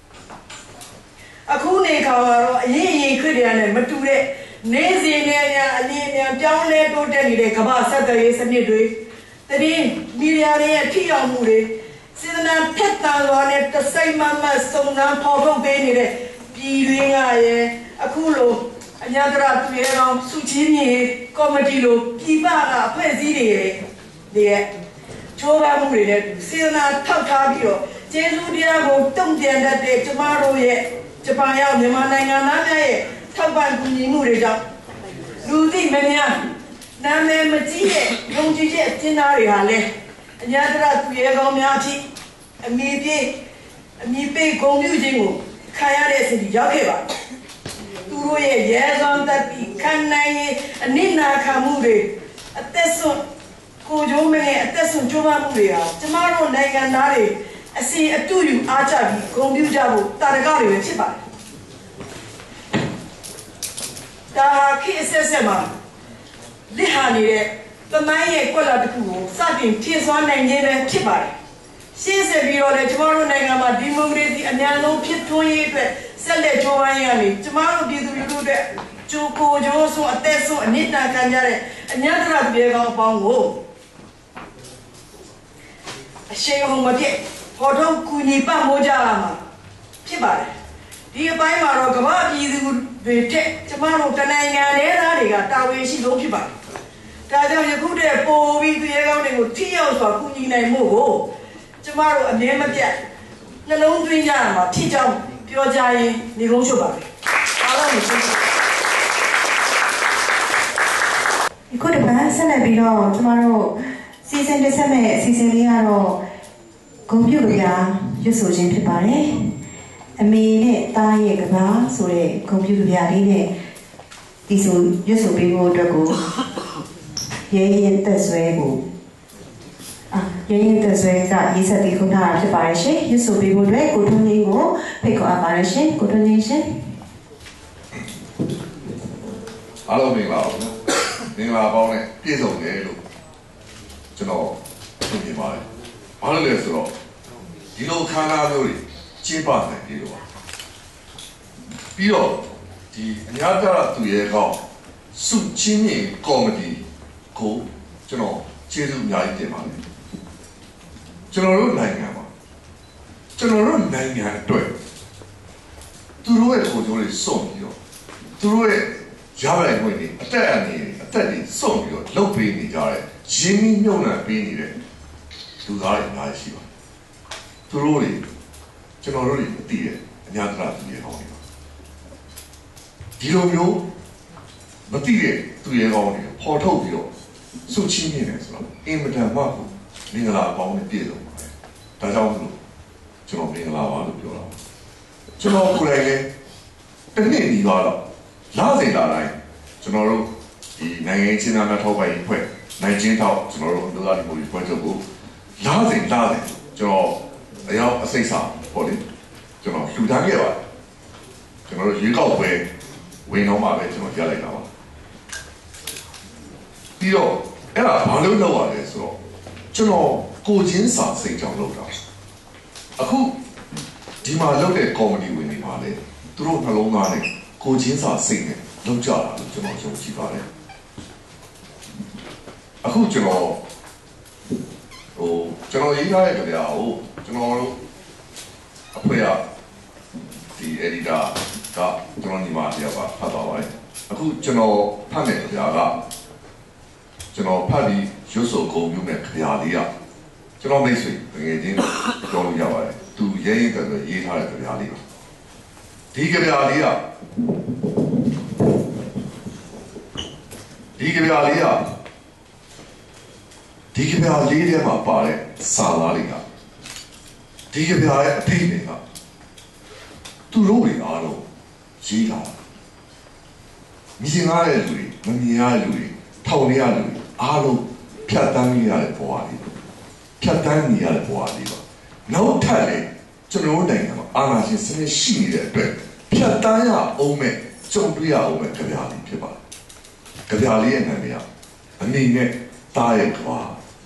အခုနေခါကတော့အရင်ခရစ်ယာန်နဲ့မတူတဲ့နေစဉ်နဲ့အလင်းများပြောင်းလဲတိုးတက်နေတဲ့ကမ္ဘာဆက်သွယ်ရေးစနစ်တွေတည်မီဒီယာတွေရဲ့ထိရောက်မှုတွေစေတနာထက်သန်စွာနဲ့တစိုက်မမစုံစမ်းဖော်ထုတ်ပေးနေတဲ့ပြည်တွင်းကရဲ့အခုလိုအညာတရသူရဲတော်စုချင်းမြေကော်မတီလိုပြည်ပကအဖွဲ့အစည်းတွေရဲ့ချိုးပမ်းမှုတွေနဲ့စေတနာထောက်ထားပြီးတော့ကျေးဇူးတရားကိုတုံ့ပြန်တတ်တဲ့ကျမတို့ရဲ့ဂျပန်ရောက်မြန်မာနိုင်ငံသားများရဲ့ထောက်ပံ့ကူညီမှုတွေကြောင့်လူသိမများနာမည်မကြီးတဲ့ယုံကြည်ချက်အကျဉ်းသားတွေဟာလည်းအညာတရသူရဲကောင်းများအဖြစ်အမိပေးဂုဏ်ပြုခြင်းကိုခံရတဲ့အစီအစဉ်ရောက်ခဲ့ပါသူတို့ရဲ့ရဲစွမ်းသက်ပြီးခံနိုင်ရေးအနစ်နာခံမှုတွေအသက်ဆုံးကိုကြိုးမဲ့အသက်ဆုံးကြိုးပမ်းမှုတွေဟာကျမတို့နိုင်ငံသားတွေအစီအတူယူအားချပြီးဂုဏ်ပြုကြဖို့တာရကတွေပဲဖြစ်ပါတယ်ဒါခေတ်အဆက်ဆက်မှာလက်ဟာနေတဲ့သမိုင်းရဲ့ကွက်လာတစ်ခုကိုစတင်ဖြည့်စွမ်းနိုင်ခြင်းပဲဖြစ်ပါတယ်ရှေ့ဆက်ပြီးတော့လည်းကျမတို့နိုင်ငံမှာဒီမိုကရေစီအများဆုံးဖြစ်ထွန်းရေးအတွက်ဆက်လက်ကြိုးပမ်းရမယ်ကျမတို့ပြည်သူလူထုအတွက်ကြိုးကိုကြိုးဆိုအသက်ဆုံးအနစ်နာခံကြတဲ့အညာတရပြေကောင်းအပေါင်းကိုအရှိန်ဟုန်မပြတ်ဖော်ထုတ်ကူညီပံ့ပိုးကြရမှာဖြစ်ပါတယ်ဒီအပိုင်းမှာတော့ကမ္ဘာပြည်သူတွေတဲ့ကျမတို့တနိုင်ငံလေးသားတွေကတာဝန်ရှိဆုံးဖြစ်ပါတယ်ဒါကြောင့်ယခုတည်းပို့ပြီးသူရဲကောင်းတွေကိုထိရောက်စွာကူညီနိုင်မှုကိုကျမတို့အမြဲမပြတ်နှလုံးသွင်းကြရမှာဖြစ်ကြောင်းပြောကြရင်နေကုန်းချုပ်ပါပဲအားလုံးကိုကျေးဇူးဒီခုတစ်ပတ်ဆက်လက်ပြီးတော့ကျမတို့စီစဉ်တင်ဆက်မယ့်အစီအစဉ်လေးကတော့ဂုဏ်ပြုကြရွတ်ဆိုခြင်းဖြစ်ပါတယ်အမေနဲ့သားရဲ့ကဘာဆိုတဲ့ဂုဏ်ပြုကြလေးနဲ့ဒီဆိုရွတ်ဆိုပေးဖို့အတွက်ကိုရဲရင်သက်ဆွဲကိုရဲရင်သက်ဆွဲကရေးဆက်ပြီးခုထားတာဖြစ်ပါတယ်ရှင်ရွတ်ဆိုပေးဖို့အတွက်ကိုထွန်းကြီးကိုဖိတ်ခေါ်အပ်ပါတယ်ရှင်ကိုထွန်းကြီးရှင်အားလုံးမင်္ဂလာပါမင်္ဂလာပေါင်းနဲ့ပြည့်စုံတယ်လို့ကျွန်တော်ပြောပြပါတယ်ဘာလို့လဲဆိုတော့ဒီလိုခန္ဓာမျိုးတွေကျင်းပနိုင်ပြီလို့ပါပြီးတော့ဒီအများကြသူရဲ့ကောင်းစုချင်းမြင့်ကော်မတီကိုကျွန်တော်ကျေးဇူးအများကြီးတင်ပါတယ်ကျွန်တော်တို့နိုင်ငံမှာကျွန်တော်တို့နိုင်ငံအတွက်သူတို့ရဲ့ကိုယ်ကျိုးတွေစုံပြီးတော့သူတို့ရဲ့ရပိုင်ခွင့်တွေအသက်တွေစုံပြီးတော့လုပ်ပေးနေကြတဲ့ရင်းနှီးမြှုပ်နှံပေးနေတဲ့လူသားတွေအများကြီးရှိပါတယ်သူတို့တွေကျွန်တော်တို့တွေမသိတဲ့အများကြီးသူရဲကောင်းတွေပါဒီလိုမျိုးမသိတဲ့သူရဲကောင်းတွေပေါ်ထုတ်ပြီးတော့စုချင်းနေတယ်ဆိုတော့အင်မတန်မှကိုမင်္ဂလာပေါင်းနဲ့ပြည့်စုံပါတယ်ဒါကြောင့်မလို့ကျွန်တော်မင်္ဂလာပါလို့ပြောတာကျွန်တော်ကိုယ်တိုင်လည်းတစ်နှစ်ဒီပါတော့လာစေလာတိုင်းကျွန်တော်တို့ဒီနိုင်ငံချင်းသားများထောက်ပံ့ရေးဖွဲ့နိုင်ချင်းထောက်ကျွန်တော်တို့လူသားဒီမိုဒီဖွဲ့ချုပ်ကိုလာစေကျွန်တော်အရောက်အစိတ်စာပေါ့လေကျွန်တော်လှူဒါန်းခဲ့ပါတယ်ကျွန်တော်တို့ရေကောက်ပွဲဝင်တော့မှပဲကျွန်တော်ကြားလိုက်တာပါပြီးတော့အဲ့ဒါဘာလို့လုပ်ရလဲဆိုတော့ကျွန်တော်ကိုချင်းစာစိတ်ကြောင့်လုပ်တာအခုဒီမှာလုပ်တဲ့ကော်မတီဝင်တွေပါလေသူတို့နှလုံးသားနဲ့ကိုချင်းစာစိတ်နဲ့လောက်ကြတာလို့ကျွန်တော်ယုံကြည်ပါတယ်အခုကျွန်တော်ရေးထားတဲ့ကြပြကိုကျွန်တော်တို့အဖွဲ့ရဒီ editor ကကျွန်တော်ညီမတယောက်ကဖတ်သွားပါတယ်အခုကျွန်တော်ဖတ်တဲ့ကြပြကကျွန်တော်ဖတ်ပြီးရွတ်ဆိုကုန်ပြုမဲ့ကြပြလေးကကျွန်တော်မိတ်ဆွေငယ်ချင်းပြောလို့ရပါတယ်သူရဲရဲတဲ့ရေးထားတဲ့ကြပြလေးပါဒီကြပြလေးကဒီကြပြလေးထဲမှာပါတဲ့စာသားတွေကဒီကြပြရဲ့အထိပ္ပယ်ကသူတို့တွေအားလုံးရေးတာမြင်ရတဲ့လူတွေမမြင်ရတဲ့လူတွေထောက်နေရတဲ့လူတွေအားလုံးဖြတ်တန်းနေရတဲ့ဘဝလေးဖြတ်တန်းနေရတဲ့ဘဝလေးပါနောက်ထပ်လေကျွန်တော်တို့နိုင်ငံမှာအာဏာရှင်စနစ်ရှိနေတဲ့အတွက်ဖြတ်တန်းရအောင်မဲ့ကြုံတွေ့ရအောင်မဲ့ကြပြလေးဖြစ်ပါတယ်ကြပြလေးရဲ့နာမည်ကအမေနဲ့တားရဲ့ကွာ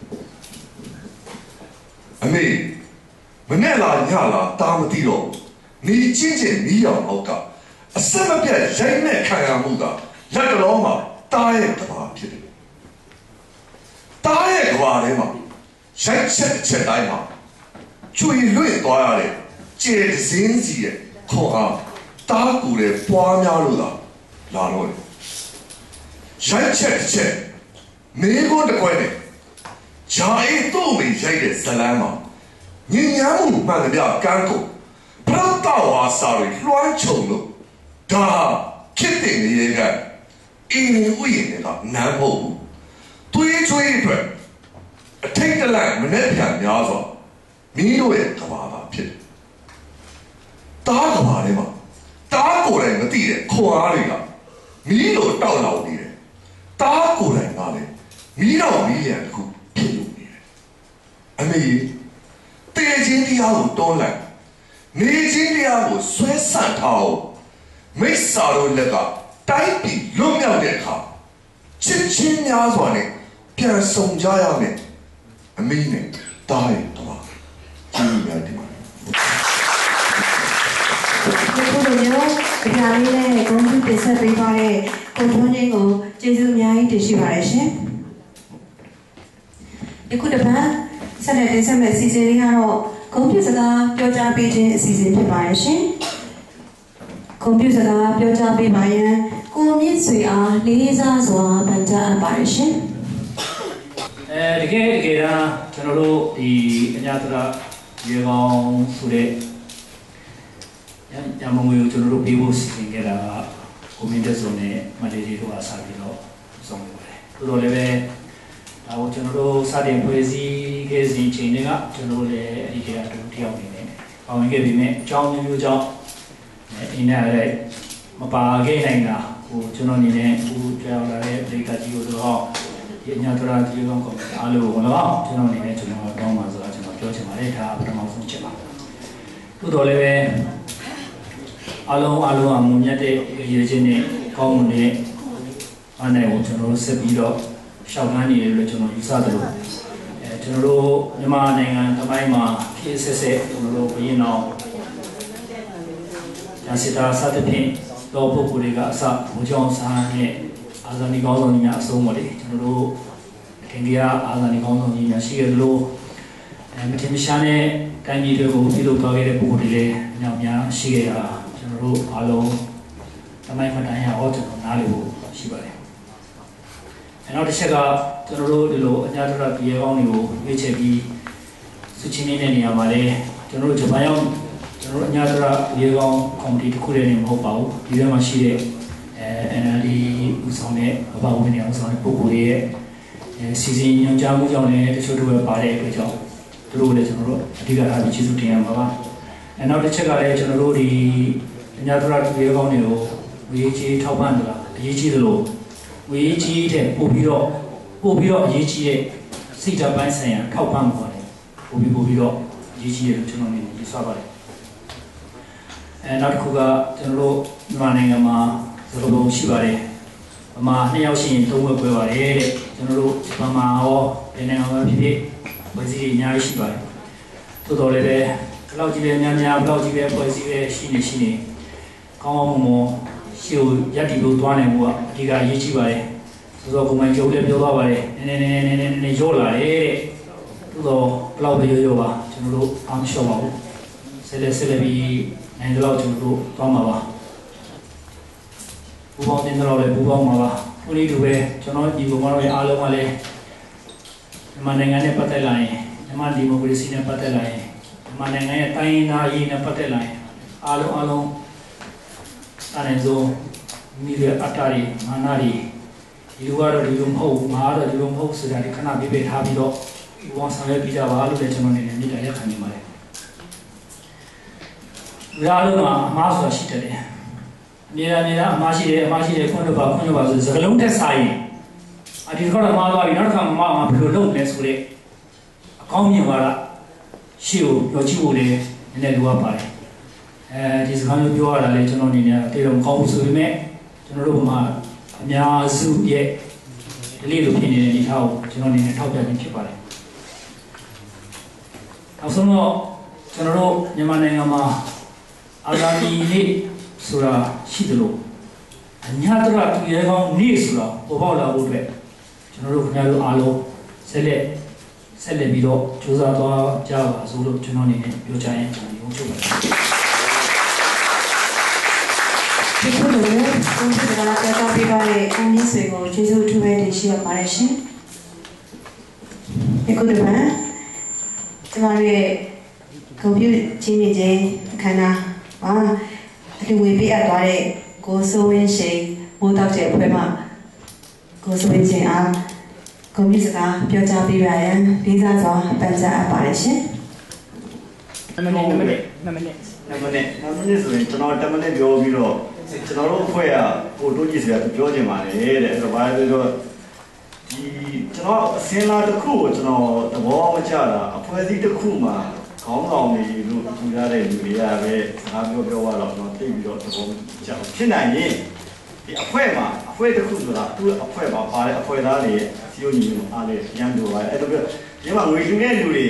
အမေမနဲ့လာညလာတာမသိတော့နေချင်းချင်းနီးအောင်အောက်ကအစမပြတ်ရိုက်နဲ့ခံရမှုကလက်တော်မှာတားရဲ့ကွာဖြစ်တယ်တားရဲ့ကွာထဲမှာရိုက်ချက်တိုင်းမှာချွေလွင့်သွားရတဲ့ကျေစင်းစီရဲ့ခေါ်အားတားကူတဲ့ပွားများလို့လာတော့ရိုက်ချက်မေကိုတကွဲနဲ့ဂျာအေးတော့မေရိုက်တဲ့ဇလန်းမှာညဉ့်ညမ်းမှုမှန်တယ်ကန်းကိုပရတ်တော်ဝါစာတွေလွှမ်းခြုံလို့ဒါဖြစ်တဲ့နေရာကအင်းဥယျာဉ်ကနမ်းဖို့တွေးချွေးအတွက်အထိတ်တလန့်မနဲ့ပြန်များစွာမင်းတို့ရဲ့ကဘာသာဖြစ်တယ်တားကဘာထဲမှာတားကိုယ်တိုင်မသိတဲ့ခွားတွေကမီးလိုတောက်လောင်နေတယ်တားကိုယ်တိုင်ကလည်းမီးတော့မီးလျံတစ်ခုဖြစ်လို့နေတယ်အမေတေချင်းတရားကိုတွန်းလိုက်နေချင်းတရားကိုဆွဲဆန့်ထားအောင်မိစ္ဆာတို့လက်ကတိုင်းပြည်လွတ်မြောက်တဲ့အခါချစ်ချင်းများစွာနဲ့ပြန်ဆောင်ကြရမယ်အမေနဲ့တားရဲ့တော့ကျေးဇူးများတင်ပါတယ်ဒီလိုမျိုးကြပြလေးနဲ့ဂုဏ်ပြုတင်ဆက်ပေးသွားတဲ့ကိုထွန်းချင်းကိုကျေးဇူးအများကြီးတင်ရှိပါတယ်ရှင်ဒီခုတစ်ပတ်ဆက်လက်တင်ဆက်မယ့်အစီအစဉ်လေးကတော့ဂုဏ်ပြုစကားပြောကြားပေးခြင်းအစီအစဉ်ဖြစ်ပါတယ်ရှင်ဂုဏ်ပြုစကားပြောကြားပေးပါရန်ကိုမြင့်ဆွေအားလေးစားစွာပန်ကြားအပ်ပါတယ်ရှင်တကယ်တော့ကျွန်တော်တို့ဒီအညာတရရေကောင်းဆိုတဲ့ညမငွေကိုကျွန်တော်တို့ပေးဖို့စီစဉ်ခဲ့တာကကိုမင်းတက်စုံနဲ့မန္တလေးတို့ကစပြီးတော့ဆောင်နေပါတယ်။တိုးတော်လည်းပဲဒါကိုကျွန်တော်တို့စတင်ဖွဲ့စည်းခဲ့စဉ်ချိန်တွေကကျွန်တော်လည်းအဲဒီကတူတယောက်နေနဲ့ပါဝင်ခဲ့ပြီးမြဲအကြောင်းမျိုးကြောင့်အင်းနဲ့လည်းမပါခဲ့နိုင်တာဟိုကျွန်တော်အနေနဲ့ဟိုကြောက်လာတဲ့ဒေတာကြီးကိုတော့ဒီအညာတရာကြီးကောင်းကောင်းအားလုံးကိုတော့ကျွန်တော်အနေနဲ့ကျွန်တော်တောင်းပါဆိုတာကျွန်တော်ပြောချင်ပါတယ်ဒါပထမဆုံးချက်ပါတိုးတော်လည်းပဲအားလုံးအမှုမြတ်တဲ့ရည်ချင်းနဲ့ကောင်းမွန်တဲ့အားနဲ့ကိုကျွန်တော်တို့ဆက်ပြီးတော့ရှောက်ခန်းနေတယ်လို့ကျွန်တော်ယူဆတယ်လို့ကျွန်တော်တို့မြန်မာနိုင်ငံတမိုင်းမှာဖြစ်ဆက်ကျွန်တော်တို့ဘယင်းအောင်ညာစစ်သားစသဖြင့်တော့ပုဂ္ဂိုလ်တွေကအစဘုံကြောင့်စားနဲ့အာဇာနည်ကောင်းဆောင်ကြီးများအဆုံးပါလေကျွန်တော်တို့ခင်ဗျာအာဇာနည်ကောင်းဆောင်ကြီးများရှိရလို့မထင်မရှားတဲ့တိုင်းပြည်တွေကိုပြုလုပ်သွားခဲ့တဲ့ပုဂ္ဂိုလ်တွေလည်းအများများရှိခဲ့တာကျွန်တော်တို့အားလုံးတမိုင်းမှတ်တမ်းရအောင်ကျွန်တော်နားလည်ဖို့ရှိပါတယ်။နောက်တစ်ချက်ကကျွန်တော်တို့ဒီလိုအညာတရပြည်ကောင်းတွေကိုရွေးချယ်ပြီးစုချင်းနေတဲ့နေရာမှာလည်းကျွန်တော်တို့ဂျပန်ရောက်ကျွန်တော်တို့အညာတရပြည်ကောင်းကော်မတီတစ်ခုတည်းနဲ့မဟုတ်ပါဘူး။ဒီထဲမှာရှိတဲ့ NLD ဦးဆောင်တဲ့ဘဘဝင်နေအောင်ဆောင်တဲ့ပုဂ္ဂိုလ်တွေရဲ့စီစဉ်ညွှန်ကြားမှုကြောင့်လည်းတချို့တွေပါတဲ့အတွက်ကြောင့်သူတို့လည်းကျွန်တော်တို့အဓိကအားဖြင့်ကျေးဇူးတင်ရမှာပါ။နောက်တစ်ချက်ကလည်းကျွန်တော်တို့ဒီအညာတရပြည်ကောင်းတွေကိုဝေကြီးထောက်ပံ့တာအရေးကြီးတယ်လို့ဝေကြီးတဲ့ပို့ပြီးတော့အရေးကြီးတဲ့စိတ်ဓာတ်ပိုင်းဆိုင်ရာထောက်ပံ့မှုပါတယ်ပို့ပြီးတော့အရေးကြီးတယ်လို့ကျွန်တော်အနေနဲ့ယူဆပါတယ်နောက်တစ်ခုကကျွန်တော်တို့မြန်မာနိုင်ငံမှာသဘောပေါက်ရှိပါတယ်ဗမာ2ယောက်ရှိရင်3ဘက်ပွဲပါတယ်တဲ့ကျွန်တော်တို့ဗမာရောဘယ်နိုင်ငံမှာဖြစ်ဖြစ်ဖွဲ့စည်းအများကြီးရှိပါတယ်သို့တော်လည်းပဲဘယ်လောက်ကြီးပဲများဘယ်လောက်ကြီးပဲဖွဲ့စည်းပဲရှိနေကောင်းကောင်းမွန်ရှေ့ကိုရပ်တည်လို့သွားနိုင်မှုကအဓိကအရေးကြီးပါတယ်ဆိုတော့ကိုမိုင်းကျုပ်လည်းပြောသွားပါတယ်နည်းနည်းရောလာတယ်တဲ့သို့တော့ဘလောက်ပဲရောပါကျွန်တော်တို့အားမလျှော့ပါဘူးဆက်လက်ပြီးနိုင်တဲ့လောက်ကျွန်တော်တို့သွားမှာပါဘူပေါင်းတင်တော့လည်းဘူပေါင်းမှာပါခုလေးလိုပဲကျွန်တော်ဒီကောင်ကတော့အားလုံးကလည်းမြန်မာနိုင်ငံနဲ့ပတ်သက်လာရင်မြန်မာဒီမိုကရေစီနဲ့ပတ်သက်လာရင်မြန်မာနိုင်ငံရဲ့တိုင်းရင်းသားရေးနဲ့ပတ်သက်လာရင်အားလုံးအားနိုင်ဆုံးမိရဲ့အတ္တတွေမာနတွေဒီလိုကတော့ဒီလိုမဟုတ်ဘူးငါကတော့ဒီလိုမဟုတ်ဆိုတာဒီခဏပြထားပြီးတော့ဒီဝန်ဆောင်ရွက်ပြကြပါလို့လည်းကျွန်တော်နေနဲ့မြစ်တာရက်ခံနေပါတယ်။ဒါလုံးမှာအမှားဆိုတာရှိတယ်။အမြဲတမ်းအမှားရှိတယ်ခွင့်လို့ပါဆိုစကလုံးတက်ဆိုင်ဒီခေါက်မှားသွားပြီနောက်တစ်ခါမဘယ်လိုလုပ်လဲဆိုတဲ့အကောင်းမြင်သွားတာရှေ့ကိုပြောကြည့်ဖို့လည်းနည်းနည်းလိုအပ်ပါတယ်။ဒီစကားမျိုးပြောရတာလည်းကျွန်တော်အနေနဲ့တေတော့မကောင်းဘူးဆိုပေမဲ့ကျွန်တော်တို့မှာအများစုရဲ့ဒီလိုဖြစ်နေတဲ့အနေအထားကိုကျွန်တော်အနေနဲ့ထောက်ပြခြင်းဖြစ်ပါတယ်။နောက်ဆုံးတော့ကျွန်တော်တို့မြန်မာနိုင်ငံမှာအာဇာနည်နေ့ဆိုတာရှိတယ်လို့အညာတရသူရဲကောင်းနေ့ဆိုတာပေါ်ပေါက်လာဖို့အတွက်ကျွန်တော်တို့ခင်ဗျားတို့အားလုံးဆက်လက်ပြီးတော့ကြိုးစားသွားကြပါစို့လို့ကျွန်တော်အနေနဲ့ပြောချင်တယ်ကျွန်တော်ချုပ်ပါတယ်ဒီခုလိုကွန်ပျူတာတက်တော့ပြပါတဲ့အင်းကြီးဆွေကိုကျေးဇူးထူးပဲတင်ရှိရပါတယ်ရှင်ဒီခုလိုပါကျွန်တော်ရဲ့ကွန်ပျူတာချင်းမြင့်ချင်းအခမ်းအနားမှာအတူဝေးပေးအပ်သွားတဲ့ကိုစိုးဝင်းရှိန်မိုးတောက်တဲ့အဖွဲ့မှကိုစိုးဝင်းချင်းအားကွန်ပျူတာပြောကြားပေးရရင်လေးစားစွာပန်ကြားအပ်ပါတယ်ရှင် 2မိနစ်ဆိုရင်ကျွန်တော်10မိနစ်ပြောပြီးတော့ကျွန်တော်တို့အဖွဲ့ကကိုတို့ကြီးစရာပြောချင်ပါတယ်တဲ့အဲ့တော့ဘာလဲဆိုတော့ဒီကျွန်တော်အစင်းလာတစ်ခုကိုကျွန်တော်သဘောမကျတာအဖွဲ့အစည်းတစ်ခုမှာခေါင်းဆောင်တွေလို့ထူရတဲ့လူတွေကပဲစကားပြောတော့ကျွန်တော်သိပြီးတော့သဘောကျဖြစ်နိုင်ရင်ဒီအဖွဲ့မှာအဖွဲ့တစ်ခုဆိုတာသူ့အဖွဲ့မှာပါတဲ့အဖွဲ့သားတွေရဲ့စီယိုညီအားလည်းရမ်းလို့ပါတယ်အဲ့တော့ဒီမှာငွေလူတဲ့လူတွေ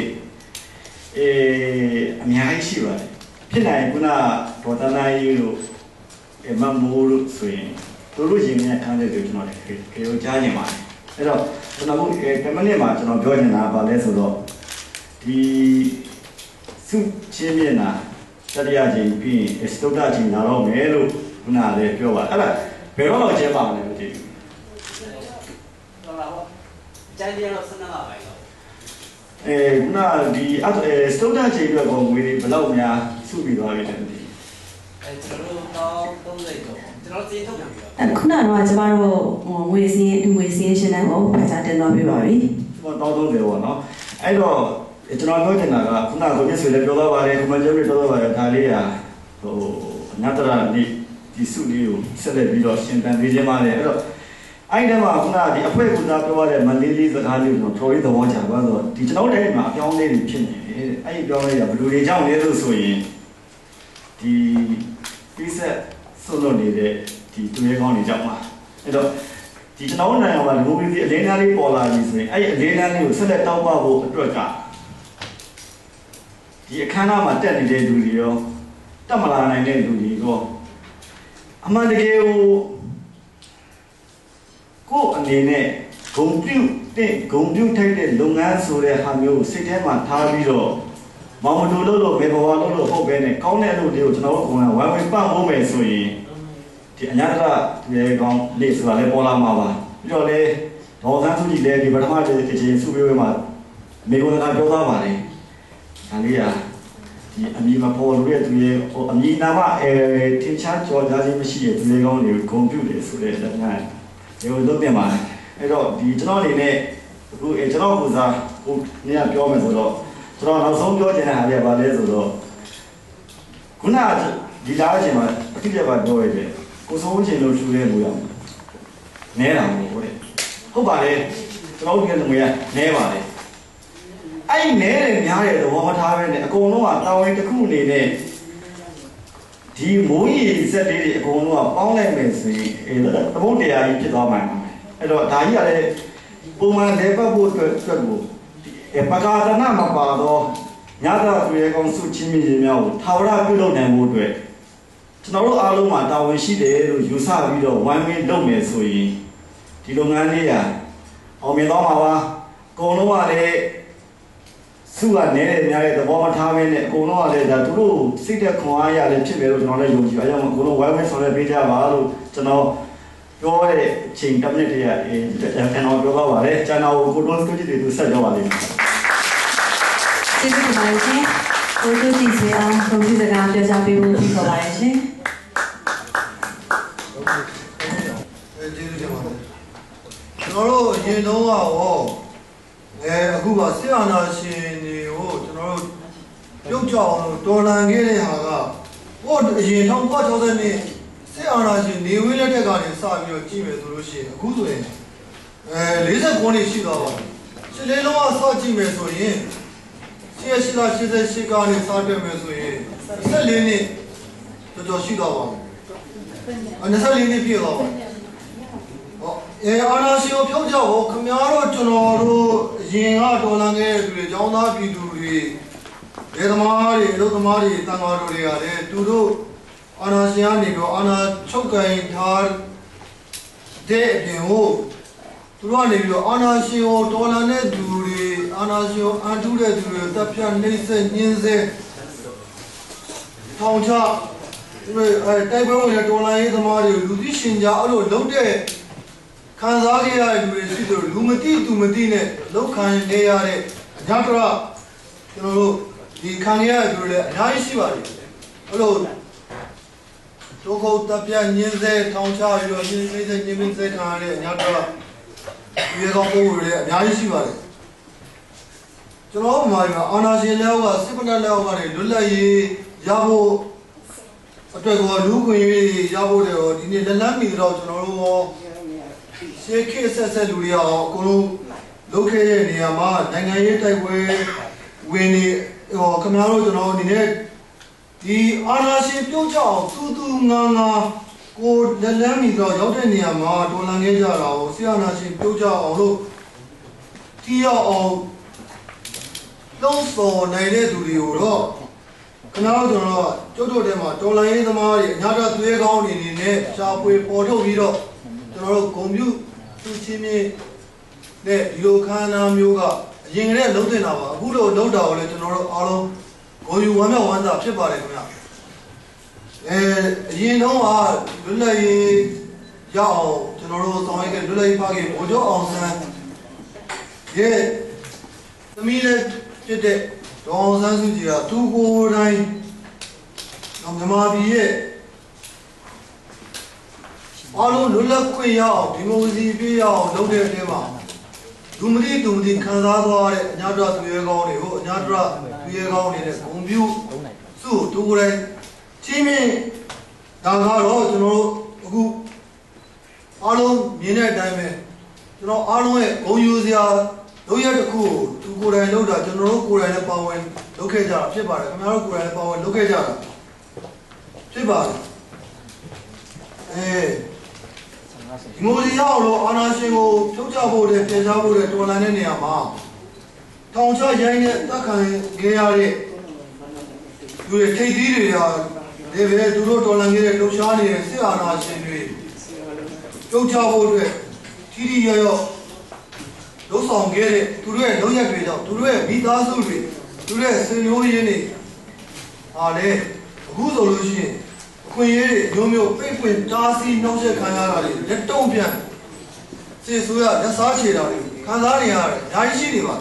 အများကြီးရှိပါတယ်ဖြစ်နိုင်ခုနဒေါ်တနာကြီးတို့မမိုးလို့ဆိုရင်တို့ရင်နဲ့ခံတဲ့ကျွန်တော်ခေကိုကြားနေပါတယ်အဲ့တော့ကျွန်တော်10မိနစ်မှာကျွန်တော်ပြောချင်တာပါလဲဆိုတော့ဒီစုချင်းမျက်နှာတရားချင်းပြီးရင်စတုဒ္ဒချင်းလာတော့မယ်လို့ခုနလည်းပြောပါအဲ့ဒါဘယ်တော့ကျဲပါမလဲမသိဘူးဟုတ်လားပေါ့ကျန်တယ်တော့12လပိုင်းတော့ခုနဒီစတုဒ္ဒချင်းအတွက်ကိုငွေတွေဘယ်လောက်များစုပြီးသွားပြီလဲမသိဘူးကျွန်တော်တို့30ကျော်ကျွန်တော်စီးထုတ်ပြီခုနကတော့ကျမတို့ငွေစင်းလူငွေစင်းရှင်းတဲ့ကိုဖတ်ကြားတင်သွားပြပါပြီကျွန်တော်30ပေါ့နော်အဲ့တော့ကျွန်တော်ပြောချင်တာကခုနကကိုမြင့်ဆွေလည်းပြောသွားပါတယ်ကိုမကျော်လည်းပြောသွားပါတယ်ဒါလေးဟာအနာတရနေ့ဒီစုလေးကိုဆက်လက်ပြီးတော့ရှင်းတန်ပေးခြင်းပါတယ်အဲ့တော့အဲ့ဒီမှာခုနဒီအဖွဲ့ကပြောရတဲ့မလေးလေးစကားလေးကိုတော်တော်သဘောကျပါဆိုဒီကျွန်တော်တဲ့မှာအပြောင်းလေးတွေဖြစ်နေတယ်အဲ့ဒီပြောင်းလေးကဘယ်လိုတွေကြောင့်လဲလို့ဆိုရင်ဒီပြဆက်ဆွလို့နေတဲ့ဒီသူရဲကောင်းတွေကြောင့်ပါအဲ့တော့ဒီကျွန်တော်နိုင်ငံမှာလူမျိုးကြီးအလင်းသားလေးပေါ်လာပြီဆိုရင်အဲ့ဒီအလင်းသားလေးကိုဆက်လက်တောက်ပဖို့အတွက်ကဒီအခမ်းအနားမှာတက်နေတဲ့လူတွေရောတက်မလာနိုင်တဲ့လူတွေရောအမှန်တကယ်ကိုအနေနဲ့ဂုံပြုထိုက်တဲ့လုပ်ငန်းဆိုတဲ့ဟာမျိုးစိတ်ထဲမှာထားပြီးတော့မောင်မတူလို့ဘယ်ဘဝလို့ဟုတ်ပဲနဲ့ကောင်းတဲ့အလုပ်တွေကိုကျွန်တော်တို့ကဝိုင်းဝန်းပတ်ဖို့မယ်ဆိုရင်ဒီအညာတရဒီကောင်းလေးဆိုတာလည်းပေါ်လာမှာပါပြီးတော့လေဒေါ်သန်းစုကြည်လည်းဒီပထမတစ်ချိန်စုပေးဝဲမှာမိကုန်းကပြောသားပါတယ်ဒါလေးကဒီအမည်မပေါ်လို့ရဲ့သူရဲ့အမည်နာမထင်ရှားကြော်ကြားခြင်းမရှိတဲ့သူတွေကောင်းတွေကိုဂုဏ်ပြုတယ်ဆိုတဲ့လက်ခံဒီလိုလုပ်ပြန်ပါတယ်အဲ့တော့ဒီကျွန်တော်အနေနဲ့အခုကျွန်တော်ကစားကိုနေရာပြောမယ်ဆိုတော့ကျွန်တော်နောက်ဆုံးပြောချင်တဲ့ဟာလေးကဘာလဲဆိုတော့ခုနဒီလားအချိန်မှာအတိအကျပါပြောရတယ်ကိုစိုးချင်းလို့ထူတဲ့လူရနဲတာမဟုတ်ဘူးဟုတ်ပါလေကျွန်တော်တို့ကငွေရနဲပါလေအဲ့နဲတယ်များတယ်သဘောမထားပဲနဲ့အကုန်လုံးကတာဝန်တစ်ခုအနေနဲ့ဒီမိုးရီစက်လေးတွေအကုန်လုံးကပေါင်းလိုက်မယ်ဆိုရင်သမုတ်တရားကြီးဖြစ်သွားမှာအဲ့တော့ဒါကြီးကလည်းပုံမှန်လေပတ်ဖို့အတွက်ကိုပကာသနာမပါတော့ညသာသူရဲ့ကောင်းစုချင်းမြင့်များကိုထာဝရပြုလုပ်နိုင်ဖို့အတွက်ကျွန်တော်တို့အားလုံးမှာတာဝန်ရှိတယ်လို့ယူဆပြီးတော့ဝိုင်းဝန်းလုပ်မယ်ဆိုရင်ဒီလုပ်ငန်းလေးအောင်မြင်သွားမှာပါအကုန်လုံးကလည်းစုကနေတဲ့များတဲ့သဘောမထားမင်းနဲ့အကုန်လုံးကလည်းဒါသူတို့စိတ်သက်ခွန်အားရလည်းဖြစ်မယ်လို့ကျွန်တော်လည်းယုံကြည်အားကြောင့်အကုန်လုံးဝိုင်းဝန်းဆောင်ရွက်ပေးကြပါလို့ကျွန်တော်ပြောတဲ့အချိန်10မိနစ်တည်းကျွန်တော်ပြောပါပါတယ်ကျွန်တော်ကိုတော့စကူကြီးတွေဆက်ပြောပါလိမ့်မယ်ကျေးဇူးတင်ပါတယ်ရှင်ကိုတို့ကြည့်စီအောင်ကွန်ပျူတာကပြောကြားပေးဖို့ဖိတ်ခေါ်ပါတယ်ရှင်ကျေးဇူးတင်ပါတယ်ကျွန်တော်တို့အရင်တော့အခုပါစစ်အာဏာရှင်တွေကိုကျွန်တော်တို့ပြုတ်ကြအောင်တော်လှန်ခဲ့တဲ့ဟာကဟိုအရင်1960နှစ်စစ်အာဏာရှင်နေဝင်းလက်ထက်ကနေစပြီးတော့ကြည့်မယ်ဆိုလို့ရှိရင်အခုဆိုရင်49နှစ်ရှိသွားပါပြီရှစ်လေးလုံးကစကြည့်မယ်ဆိုရင်88ကနေစတက်မယ်ဆိုရင်24နှစ်တော်တော်ရှိသွားပါပြီ24နှစ်ပြည့်သွားပါပြီအာနာရှင်ကိုဖြုတ်ကြဖို့ခင်ဗျားတို့ကျွန်တော်တို့အရင်ကတော်လန်ခဲ့တဲ့သူတွေကျောင်းသားပြည်သူတွေဒေသမားတွေအလုပ်သမားတွေတန်ခါတို့တွေကလည်းသူတို့အာနာရှင်ကနေတော့အာနာချုပ်ကင်ထားတဲ့အပြင်ကိုသူတို့ကနေပြီးတော့အာနာရှင်ကိုတော်လန်တဲ့သူတွေအာနာရှင်ကိုအန်ထုတဲ့သူတွေတပ်ဖြတ်နှိမ့်ဆက်ညှင်းဆဲထောင်ချတိုက်ပွဲဝင်တဲ့တော်လန်ရေးသမားတွေလူသိရှင်ကြားအဲ့လိုလုပ်တဲ့ခံစားခဲ့ရတဲ့လူတွေရှိသလိုလူမသိသူမသိနဲ့လောက်ခံနေရတဲ့အကြတရကျွန်တော်တို့ဒီခံရတဲ့လူတွေအများကြီးရှိပါတယ်အဲ့လိုဒုက္ခတပ်ပြညင်းစေထောင်ချပြီးတော့ညင်းစေခံရတဲ့အကြတရဒီကောင်ပို့တွေအများကြီးရှိပါတယ်ကျွန်တော်တို့မှာအာနာရှင်လောက်ကစစ်ပနက်လောက်ကနေလွတ်လပ်ရေးရဖို့အတွက်ကိုလူခွင့်ရေးရဖို့တဲ့ဒီနေ့လက်လန်းမီတော့ကျွန်တော်တို့ရှေ့ခေတ်ဆက်လူတွေအောင်အကုန်လုံးလုပ်ခဲ့တဲ့နေရာမှာနိုင်ငံရေးတိုက်ပွဲဝင်နေခင်ဗျားတို့ကျွန်တော်အနေနဲ့ဒီအာဏာရှင်ပြုတ်ကြအောင်သူငါကိုလက်လန်းမီတော့ရောက်တဲ့နေရာမှာတော်လှန်ခဲ့ကြတာကိုဆရာအာဏာရှင်ပြုတ်ကြအောင်လို့တီးရောက်အောင်လုံးစော်နိုင်တဲ့သူတွေကိုတော့ခင်ဗျားတို့ကျွန်တော်ကျုပ်တို့ထဲမှာတော်လှန်ရေးသမားတွေအညာတသွေးကောင်းနေနဲ့ရှားပွေပေါ်ထုတ်ပြီးတော့ကျွန်တော်တို့ဂုံပြုသူချင်းမြင့်နဲ့ဒီလိုခန္ဓာမျိုးကအရင်ကတည်းကလုံးတင်တာပါအခုတော့လုံးတာကိုလည်းကျွန်တော်တို့အားလုံးဂုံယူဝမ်းမြောက်ဝမ်းသာဖြစ်ပါတယ်ခင်ဗျာအရင်တော့လွတ်လပ်ရေးရအောင်ကျွန်တော်တို့ဆောင်ရွက်ခဲ့လွတ်လပ်ရေးဖခင်ဗိုလ်ချုပ်အောင်ဆန်းရဲ့သမီးလေးဖြစ်တဲ့ဒေါ်အောင်ဆန်းစုကြည်ကသူကိုယ်တိုင်မြန်မာပြည်ရဲ့အားလုံးလွတ်လပ်ခွင့်ရအောင်ဒီမိုကရေစီပြည့်ရအောင်လုပ်တဲ့အထဲမှာလူမတိသူမတိခံစားသွားတဲ့အညာတရသူရဲကောင်းတွေကိုအညာတရသူရဲကောင်းတွေနဲ့ဂုံပြုစုတူကိုယ်တိုင်ချင်းမြင့်ဒါကတော့ကျွန်တော်တို့အခုအားလုံးမြင်တဲ့အတိုင်းပဲကျွန်တော်အားလုံးရဲ့ဂုံယူစရာလုပ်ရတဲ့ခုကိုသူကိုယ်တိုင်လုပ်တာကျွန်တော်တို့ကိုယ်တိုင်လည်းပါဝင်လုပ်ခဲ့ကြတာဖြစ်ပါတယ်ခင်ဗျားတို့ကိုယ်တိုင်လည်းပါဝင်လုပ်ခဲ့ကြတာဖြစ်ပါတယ်ဒီမိုကရေစီရောက်လို့အာဏာရှင်ကိုဖြုတ်ချဖို့တဲ့ပြင်ချဖို့တဲ့တော်လှန်တဲ့နေရာမှာထောင်ချရိုင်းနဲ့တက်ခံခဲ့ရတဲ့သူတွေထိပ်သီးတွေဟာဒီပဲသူတို့တော်လှန်ခဲ့တဲ့လှုပ်ရှားနေတဲ့စစ်အာဏာရှင်တွေဖြုတ်ချဖို့အတွက်ထိထိရောက်ရောက်လှုပ်ဆောင်ခဲ့တဲ့သူတို့ရဲ့လုပ်ရက်တွေကြောင့်သူတို့ရဲ့မိသားစုတွေသူတို့ရဲ့ဆွေမျိုးရင်းတွေဟာလေအခုဆိုလို့ရှိရင်ခွင့်ရည်မျိုးပိတ်ပင်တားဆီးနှောက်ယှက်ခံရတာတွေလက်တုံ့ပြန်စေဆိုးရလက်စားချေတာတွေခံစားနေရတယ်။ဒါကြီးရှိနေပါ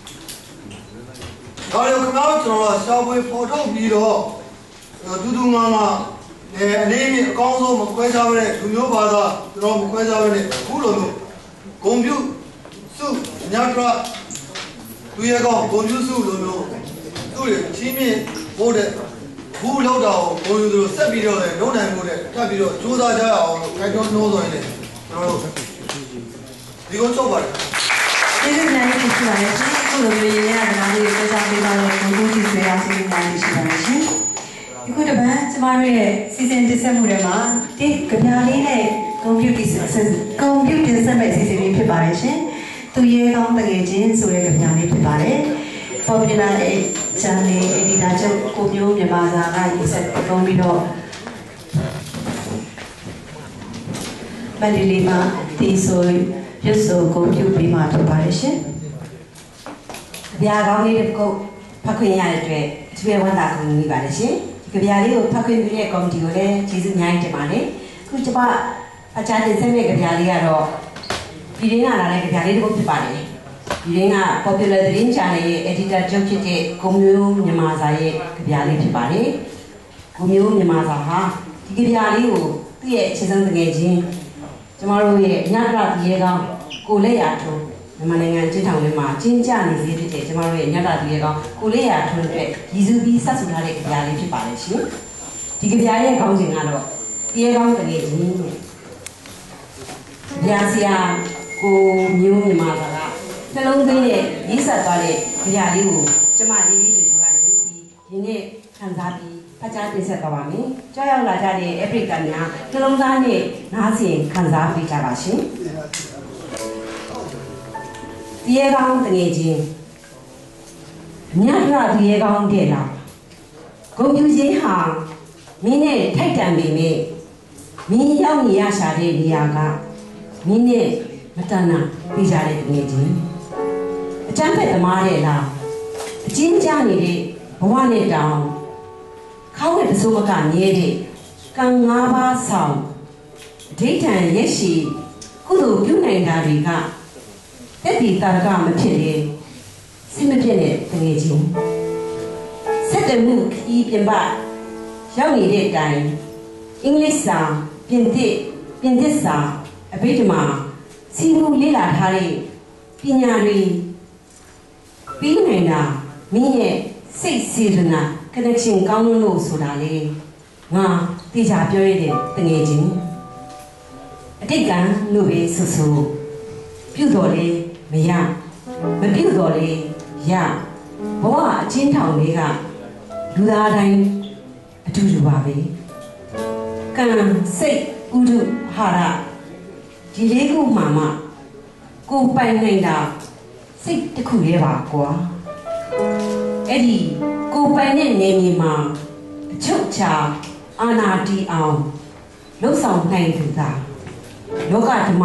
ဒါလည်းခင်ဗျားတို့ကျွန်တော်ကရှာဖွေပေါ်ထုတ်ပြီးတော့တူငါအနေနဲ့အကောင်းဆုံးမခွဲခြားဘဲလူမျိုးဘာသာကျွန်တော်မခွဲခြားဘဲနဲ့အခုလိုမျိုးဂုံပြုစုညတရသူရကောင်ဂုံပြုစုလိုမျိုးသူ့ရဲ့ချင်းမြင့်ဖို့တဲ့ဘူးလောက်တာကိုဘုံယူတို့ဆက်ပြီးတော့လည်းလုံးနိုင်မှုတဲ့ထပ်ပြီးတော့ကြိုးစားကြရအောင်လို့ခိုင်တော်နှိုးဆိုရင်လည်းကျွန်တော်တို့ဒီကုန်းချုပ်ပါတယ်ကျေးဇူးများကြီးရှိပါတယ်ရှင်ခုလိုမျိုးရရတဲ့လေးကိုကြားပေးပါတော့ဘုံတူတီဆွေအားစီးများကြီးရှိပါတယ်ရှင်ဒီခုတစ်ပတ်ကျမတို့ရဲ့စီစဉ်တင်ဆက်မှုတွေမှာဒီကြပြလေးနဲ့ကွန်ပျူတာတင်ဆက်မဲ့စီစဉ်လေးဖြစ်ပါတယ်ရှင်သူရဲကောင်းတကယ်ချင်းဆိုတဲ့ကြပြလေးဖြစ်ပါတယ် popular channel editor ချုပ်ကိုမျိုးမြန်မာစာကရေးဆက်ပုံပြီးတော့မန္တလေးမှာဒီဆိုရွတ်ဆိုကိုပြုပေးမှာဖြစ်ပါတယ်ရှင်။ကြပြကောင်းလေးတစ်ခုဖတ်ခွင့်ရတဲ့အတွက်အထူးဝမ်းသာကုန်နေပါတယ်ရှင်။ကြပြလေးကိုဖတ်ခွင့်ပြုတဲ့ကော်မတီကိုလည်းကျေးဇူးအများကြီးတင်ပါတယ်။ခုကျွန်မအကြံတင်ဆက်တဲ့ကြပြလေးကတော့ပြည်ရင်းကလာတဲ့ကြပြလေးတစ်ခုဖြစ်ပါတယ်။ပြည်ရင်းက Popular သတင်းချန်နယ်ရဲ့ editor ချုပ်ဖြစ်တဲ့ကိုမျိုးမြန်မာစာရဲ့ကြပြလေးဖြစ်ပါတယ်။ကိုမျိုးမြန်မာစာဟာဒီကြပြလေးကိုသူ့ရဲ့အခြေဆုံးတကယ်ချင်းကျမတို့ရဲ့ညကပြည်ရဲကောင်းကိုလက်ရထုံးမြန်မာနိုင်ငံကျင်းထောင်ထဲမှာကျင်းကျနေစေဖြစ်တဲ့ကျမတို့ရဲ့ညကပြည်ရဲကောင်းကိုလက်ရထုံးအတွက်ရည်စူးပြီးဆက်ဆိုထားတဲ့ကြပြလေးဖြစ်ပါတယ်ရှင်ဒီကြပြရဲ့ခေါင်းစဉ်ကတော့ပြည်ရဲကောင်းတကယ်ချင်းဗျာစီယာကိုမျိုးမြန်မာကနှလုံးသွင်းနဲ့ရေးဆက်သွားတဲ့ကြပြလေးကိုကျမလေးလေးတို့ကနေဒီရင်းနဲ့ခံစားပြီးဖတ်ကြားတင်ဆက်သွားပါမယ်။ကြောက်ရောက်လာကြတဲ့ African များနှလုံးသားနဲ့နားဆင်ခံစားပေးကြပါရှင်။ဒီရဲကောင်းတငယ်ချင်းမြတ်ကဒီရဲကောင်းတဲ့လားဂုံပြူချင်းဟာမင်းနဲ့ထိုက်တန်ပေမဲ့မင်းရောက်နေရရှာတဲ့နေရာကမင်းနဲ့မတန်နာပေးကြတဲ့တငယ်ချင်းအကျမ်းဖက်သမားတဲ့လားအချင်းကြနေတဲ့ဘဝနဲ့တောင်ခေါင်းနဲ့ပစိုးမကမြဲတဲ့ကံ၅ပါးဆောင်ဒိဋ္ဌံရက်ရှိကုသိုလ်ပြုနိုင်တာတွေကတက်တီတာကမဖြစ်လေစိတ်မပြည့်တဲ့တကယ်ချင်းဆက်တမှုခီးပြင်ပရောက်နေတဲ့အတိုင်းအင်္ဂလိပ်စာပြင်သစ်စာအဘိဓမ္မာစီမှုလေ့လာထားတဲ့ပညာတွေပြီးနိုင်တာမင်းရဲ့စိတ်စေတနာconnection ကောင်းလို့ဆိုတာလေငါသိချာပြောရတဲ့တငယ်ချင်းအတိတ်ကံလို့ပဲဆိုပြုတော်လေမရမပြုတော်လေရဘဝအချင်းထောင်လေးကလူသားတိုင်းအတူတူပါပဲကံစိတ်ဥဒုဟာရဒီလေးခုမှမှကိုပိုင်နိုင်တာစိတ်တစ်ခုရဲ့ပါကွာအဲ့ဒီကိုပိုင်တဲ့နေမြေမှာအချုပ်ချာအာနာတီအောင်လှုပ်ဆောင်နိုင်သူသာလောကဓမ္မ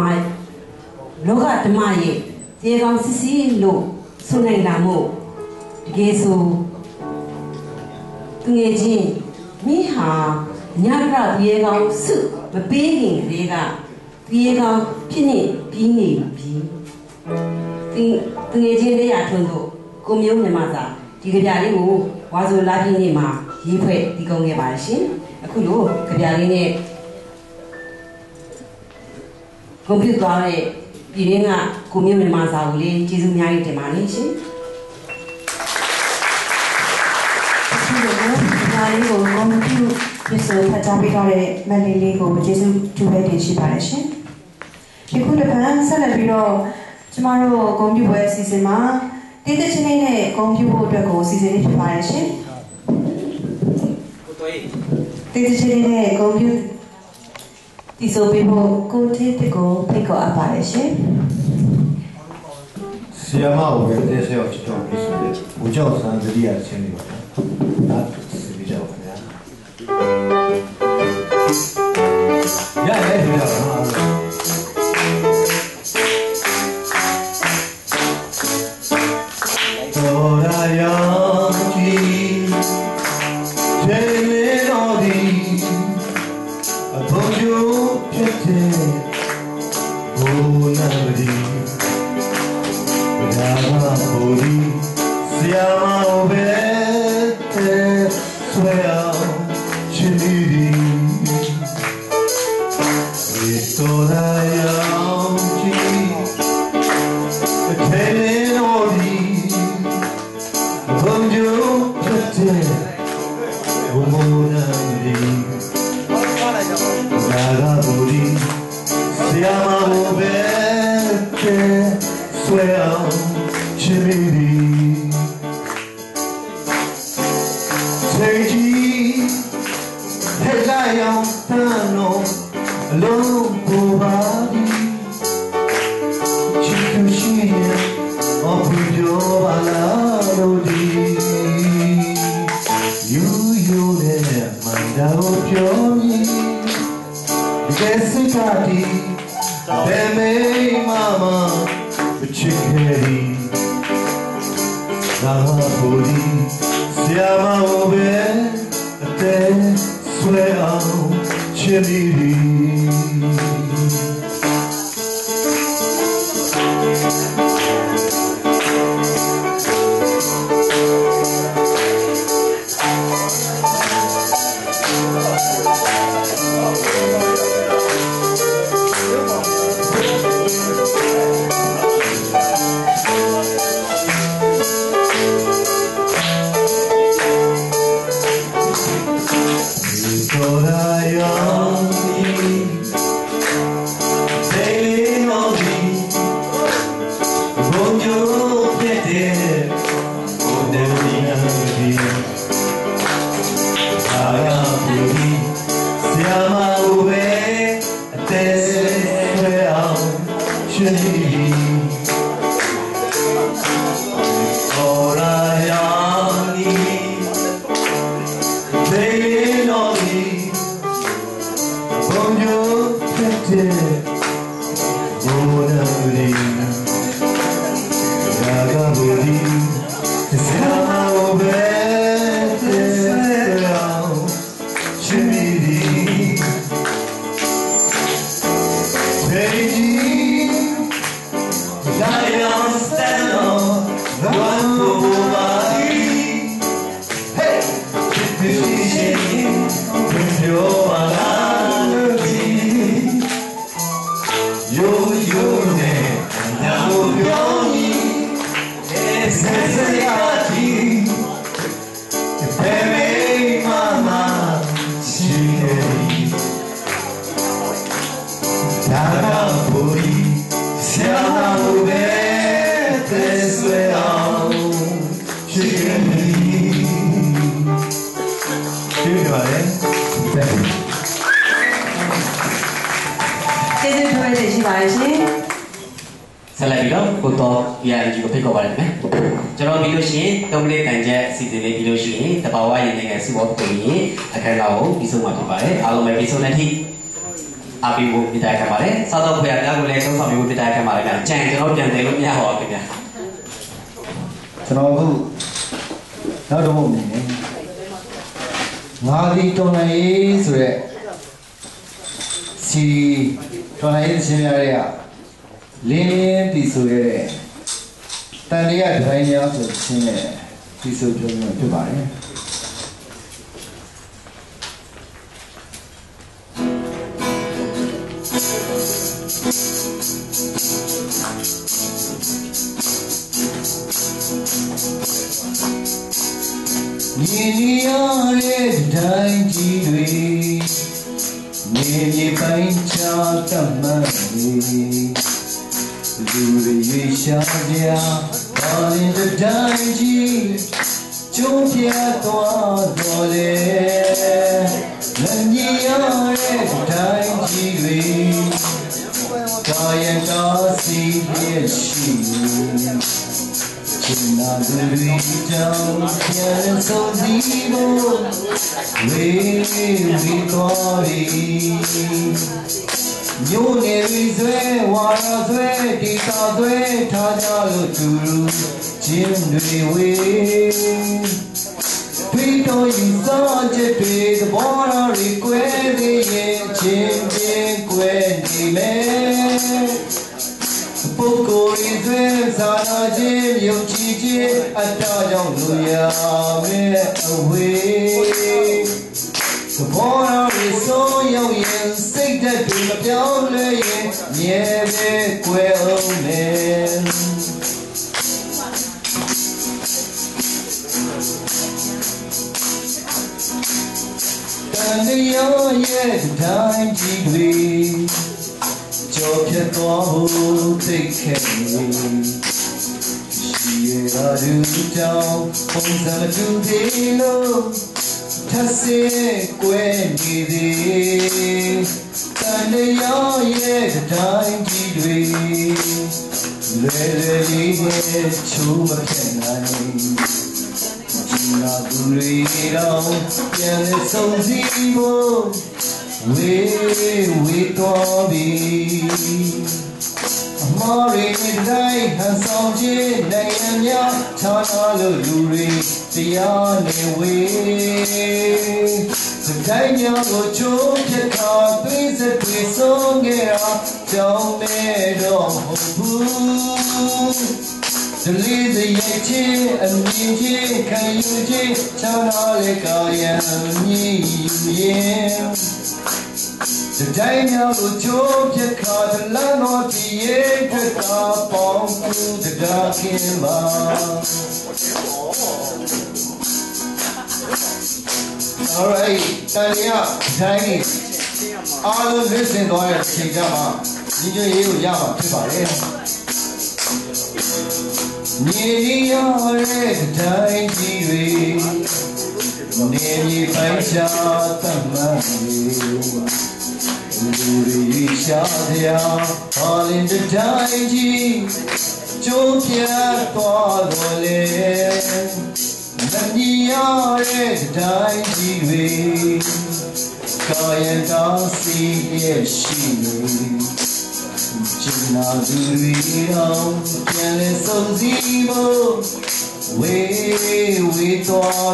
ရဲ့တေကောင်စစ်စီလို့ဆိုနိုင်တာမို့တကယ်ဆိုသူငယ်ချင်းမိဟာညကတေကောင်စုမပေးခင်ကလေးကတေကောင်ဖြစ်နေပြီးနေပြီသူငယ်ချင်းလေးရထွန်းတို့ကိုမျိုးမြန်မာစာဒီကြပြလေးကိုဝါဆိုလာပြင်းနေမှာရေးဖွဲ့ဒီကုန်းခဲ့ပါတယ်ရှင်အခုလို့ကြပြလေးနဲ့ကွန်ပျူတာရဲ့ပြည်ရင်းကကိုမျိုးမြန်မာစာကိုလေးကျေးဇူးအများကြီးတင်ပါတယ်ရှင်အခုလို့ကြပြလေးကိုကွန်ပျူတာဆိုဖတ်ကြားပေးထားတဲ့မန်လေးလေးကိုကျေးဇူးတူပဲတင်ရှိပါတယ်ရှင်ဒီခုတစ်ခါဆက်လက်ပြီးတော့ကျမတို့ကွန်ပျူတာအစီအစဉ်မှာတေးတဲ့ချင်းလေးနဲ့ဂုဏ်ပြုဖို့အတွက်ကိုစီစဉ်နေဖြစ်ပါတယ်ရှင်ကိုတွေ့တေးတဲ့ချင်းလေးနဲ့ဂုဏ်ပြုဒီဆိုပေးဖို့ကိုတေးတဲ့ကိုဖိတ်ခေါ်အပ်ပါတယ်ရှင်ဆီယမကိုပဲတဲ့ဆက်အောင်ချတော်ပြီးဆိုတဲ့ဦးကျော်စံသတိရချင်းလေးပါဒါစီပြီးကြောက်ခင်ဗျာရတယ်ဒီတော့ကဲစိတ်က di Beme mama Chikeri Nahapuri Siama obe Ate Sweao Chemiri we tobi Amari dai hansong je nayan ya chana lo luri tiya ne we Dai nya lo chu phet kha twi sa twi song ge ra chong me do ho bu Dali the yechi and yechi can you ji chana le ka yan ni yin The day now will joke your card and land on the egg up on through the dark in Alright, Tanya, Tiny. All of this in the way of Chigama. Did you hear Yama? Nearly all red time TV. Nearly by shot the money. Luri Shadya, all in the Daiji, Jokia Tolole, Nania Daiji, Kayan Dasi Yeshi, China Durio, Keleso Zimo, we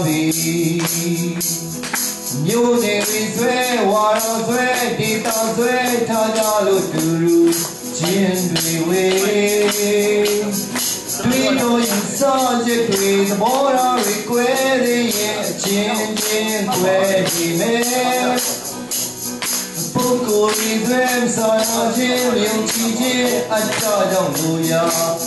Tobi. New name is way, water way, data way, Tajalo Duru, Chin way. We know you subject with more required, Chin way. Poco is them, Sana Jim, Young Chi, a Tajamuya,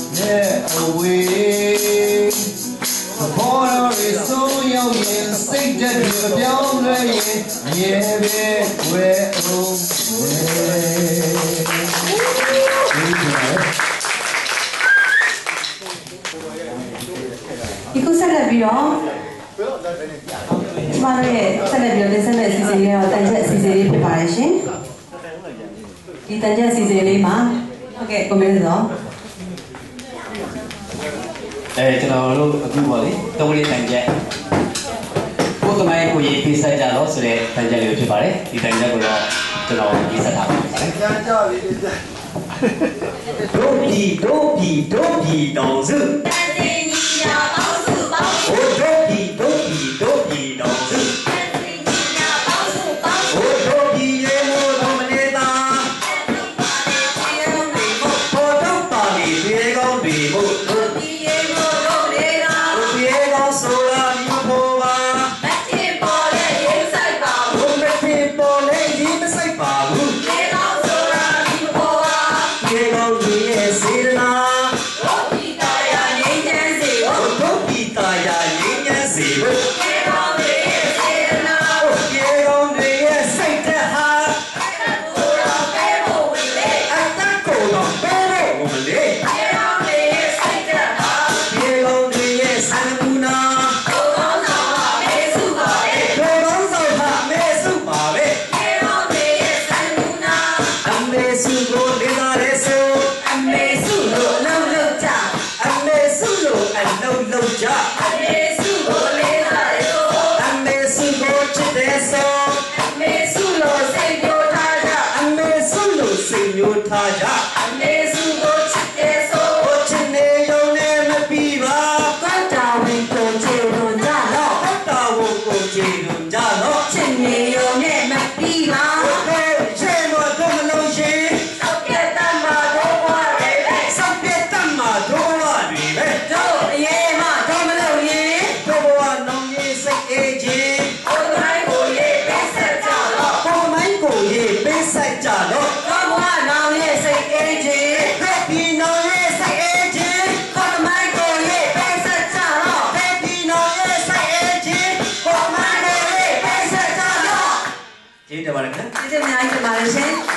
away. Border is so young and sick that you're down there, yeah, we're You could send a video. Tomorrow, send a video, send a Sicily or Sicily preparation. It's Sicily, ma. Okay, come on. ကျွန်တော်တို့အခုပေါ့လေသုံးလေးတန်ချက်ကိုယ်ကမိုင်းကိုရေးပေးဆက်ကြတော့ဆိုတဲ့တန်ချက်လေးဖြစ်ပါတယ်ဒီတန်ချက်ကိုတော့ကျွန်တော်ရေးဆက်ထားပါမယ်ကြားကြပြီတို့ပြီတောင်စုတန်စီညီညာပေါင်းစုပေါင်းစုတို့ပြီတောင်စုတန်စီညီညာပေါင်းစုပေါင်းစုတို့ပြီရေမိုးတော်မနေတာပေါ်တော့ပါလေဒီကောင်းပြီမို့谢谢你，谢谢。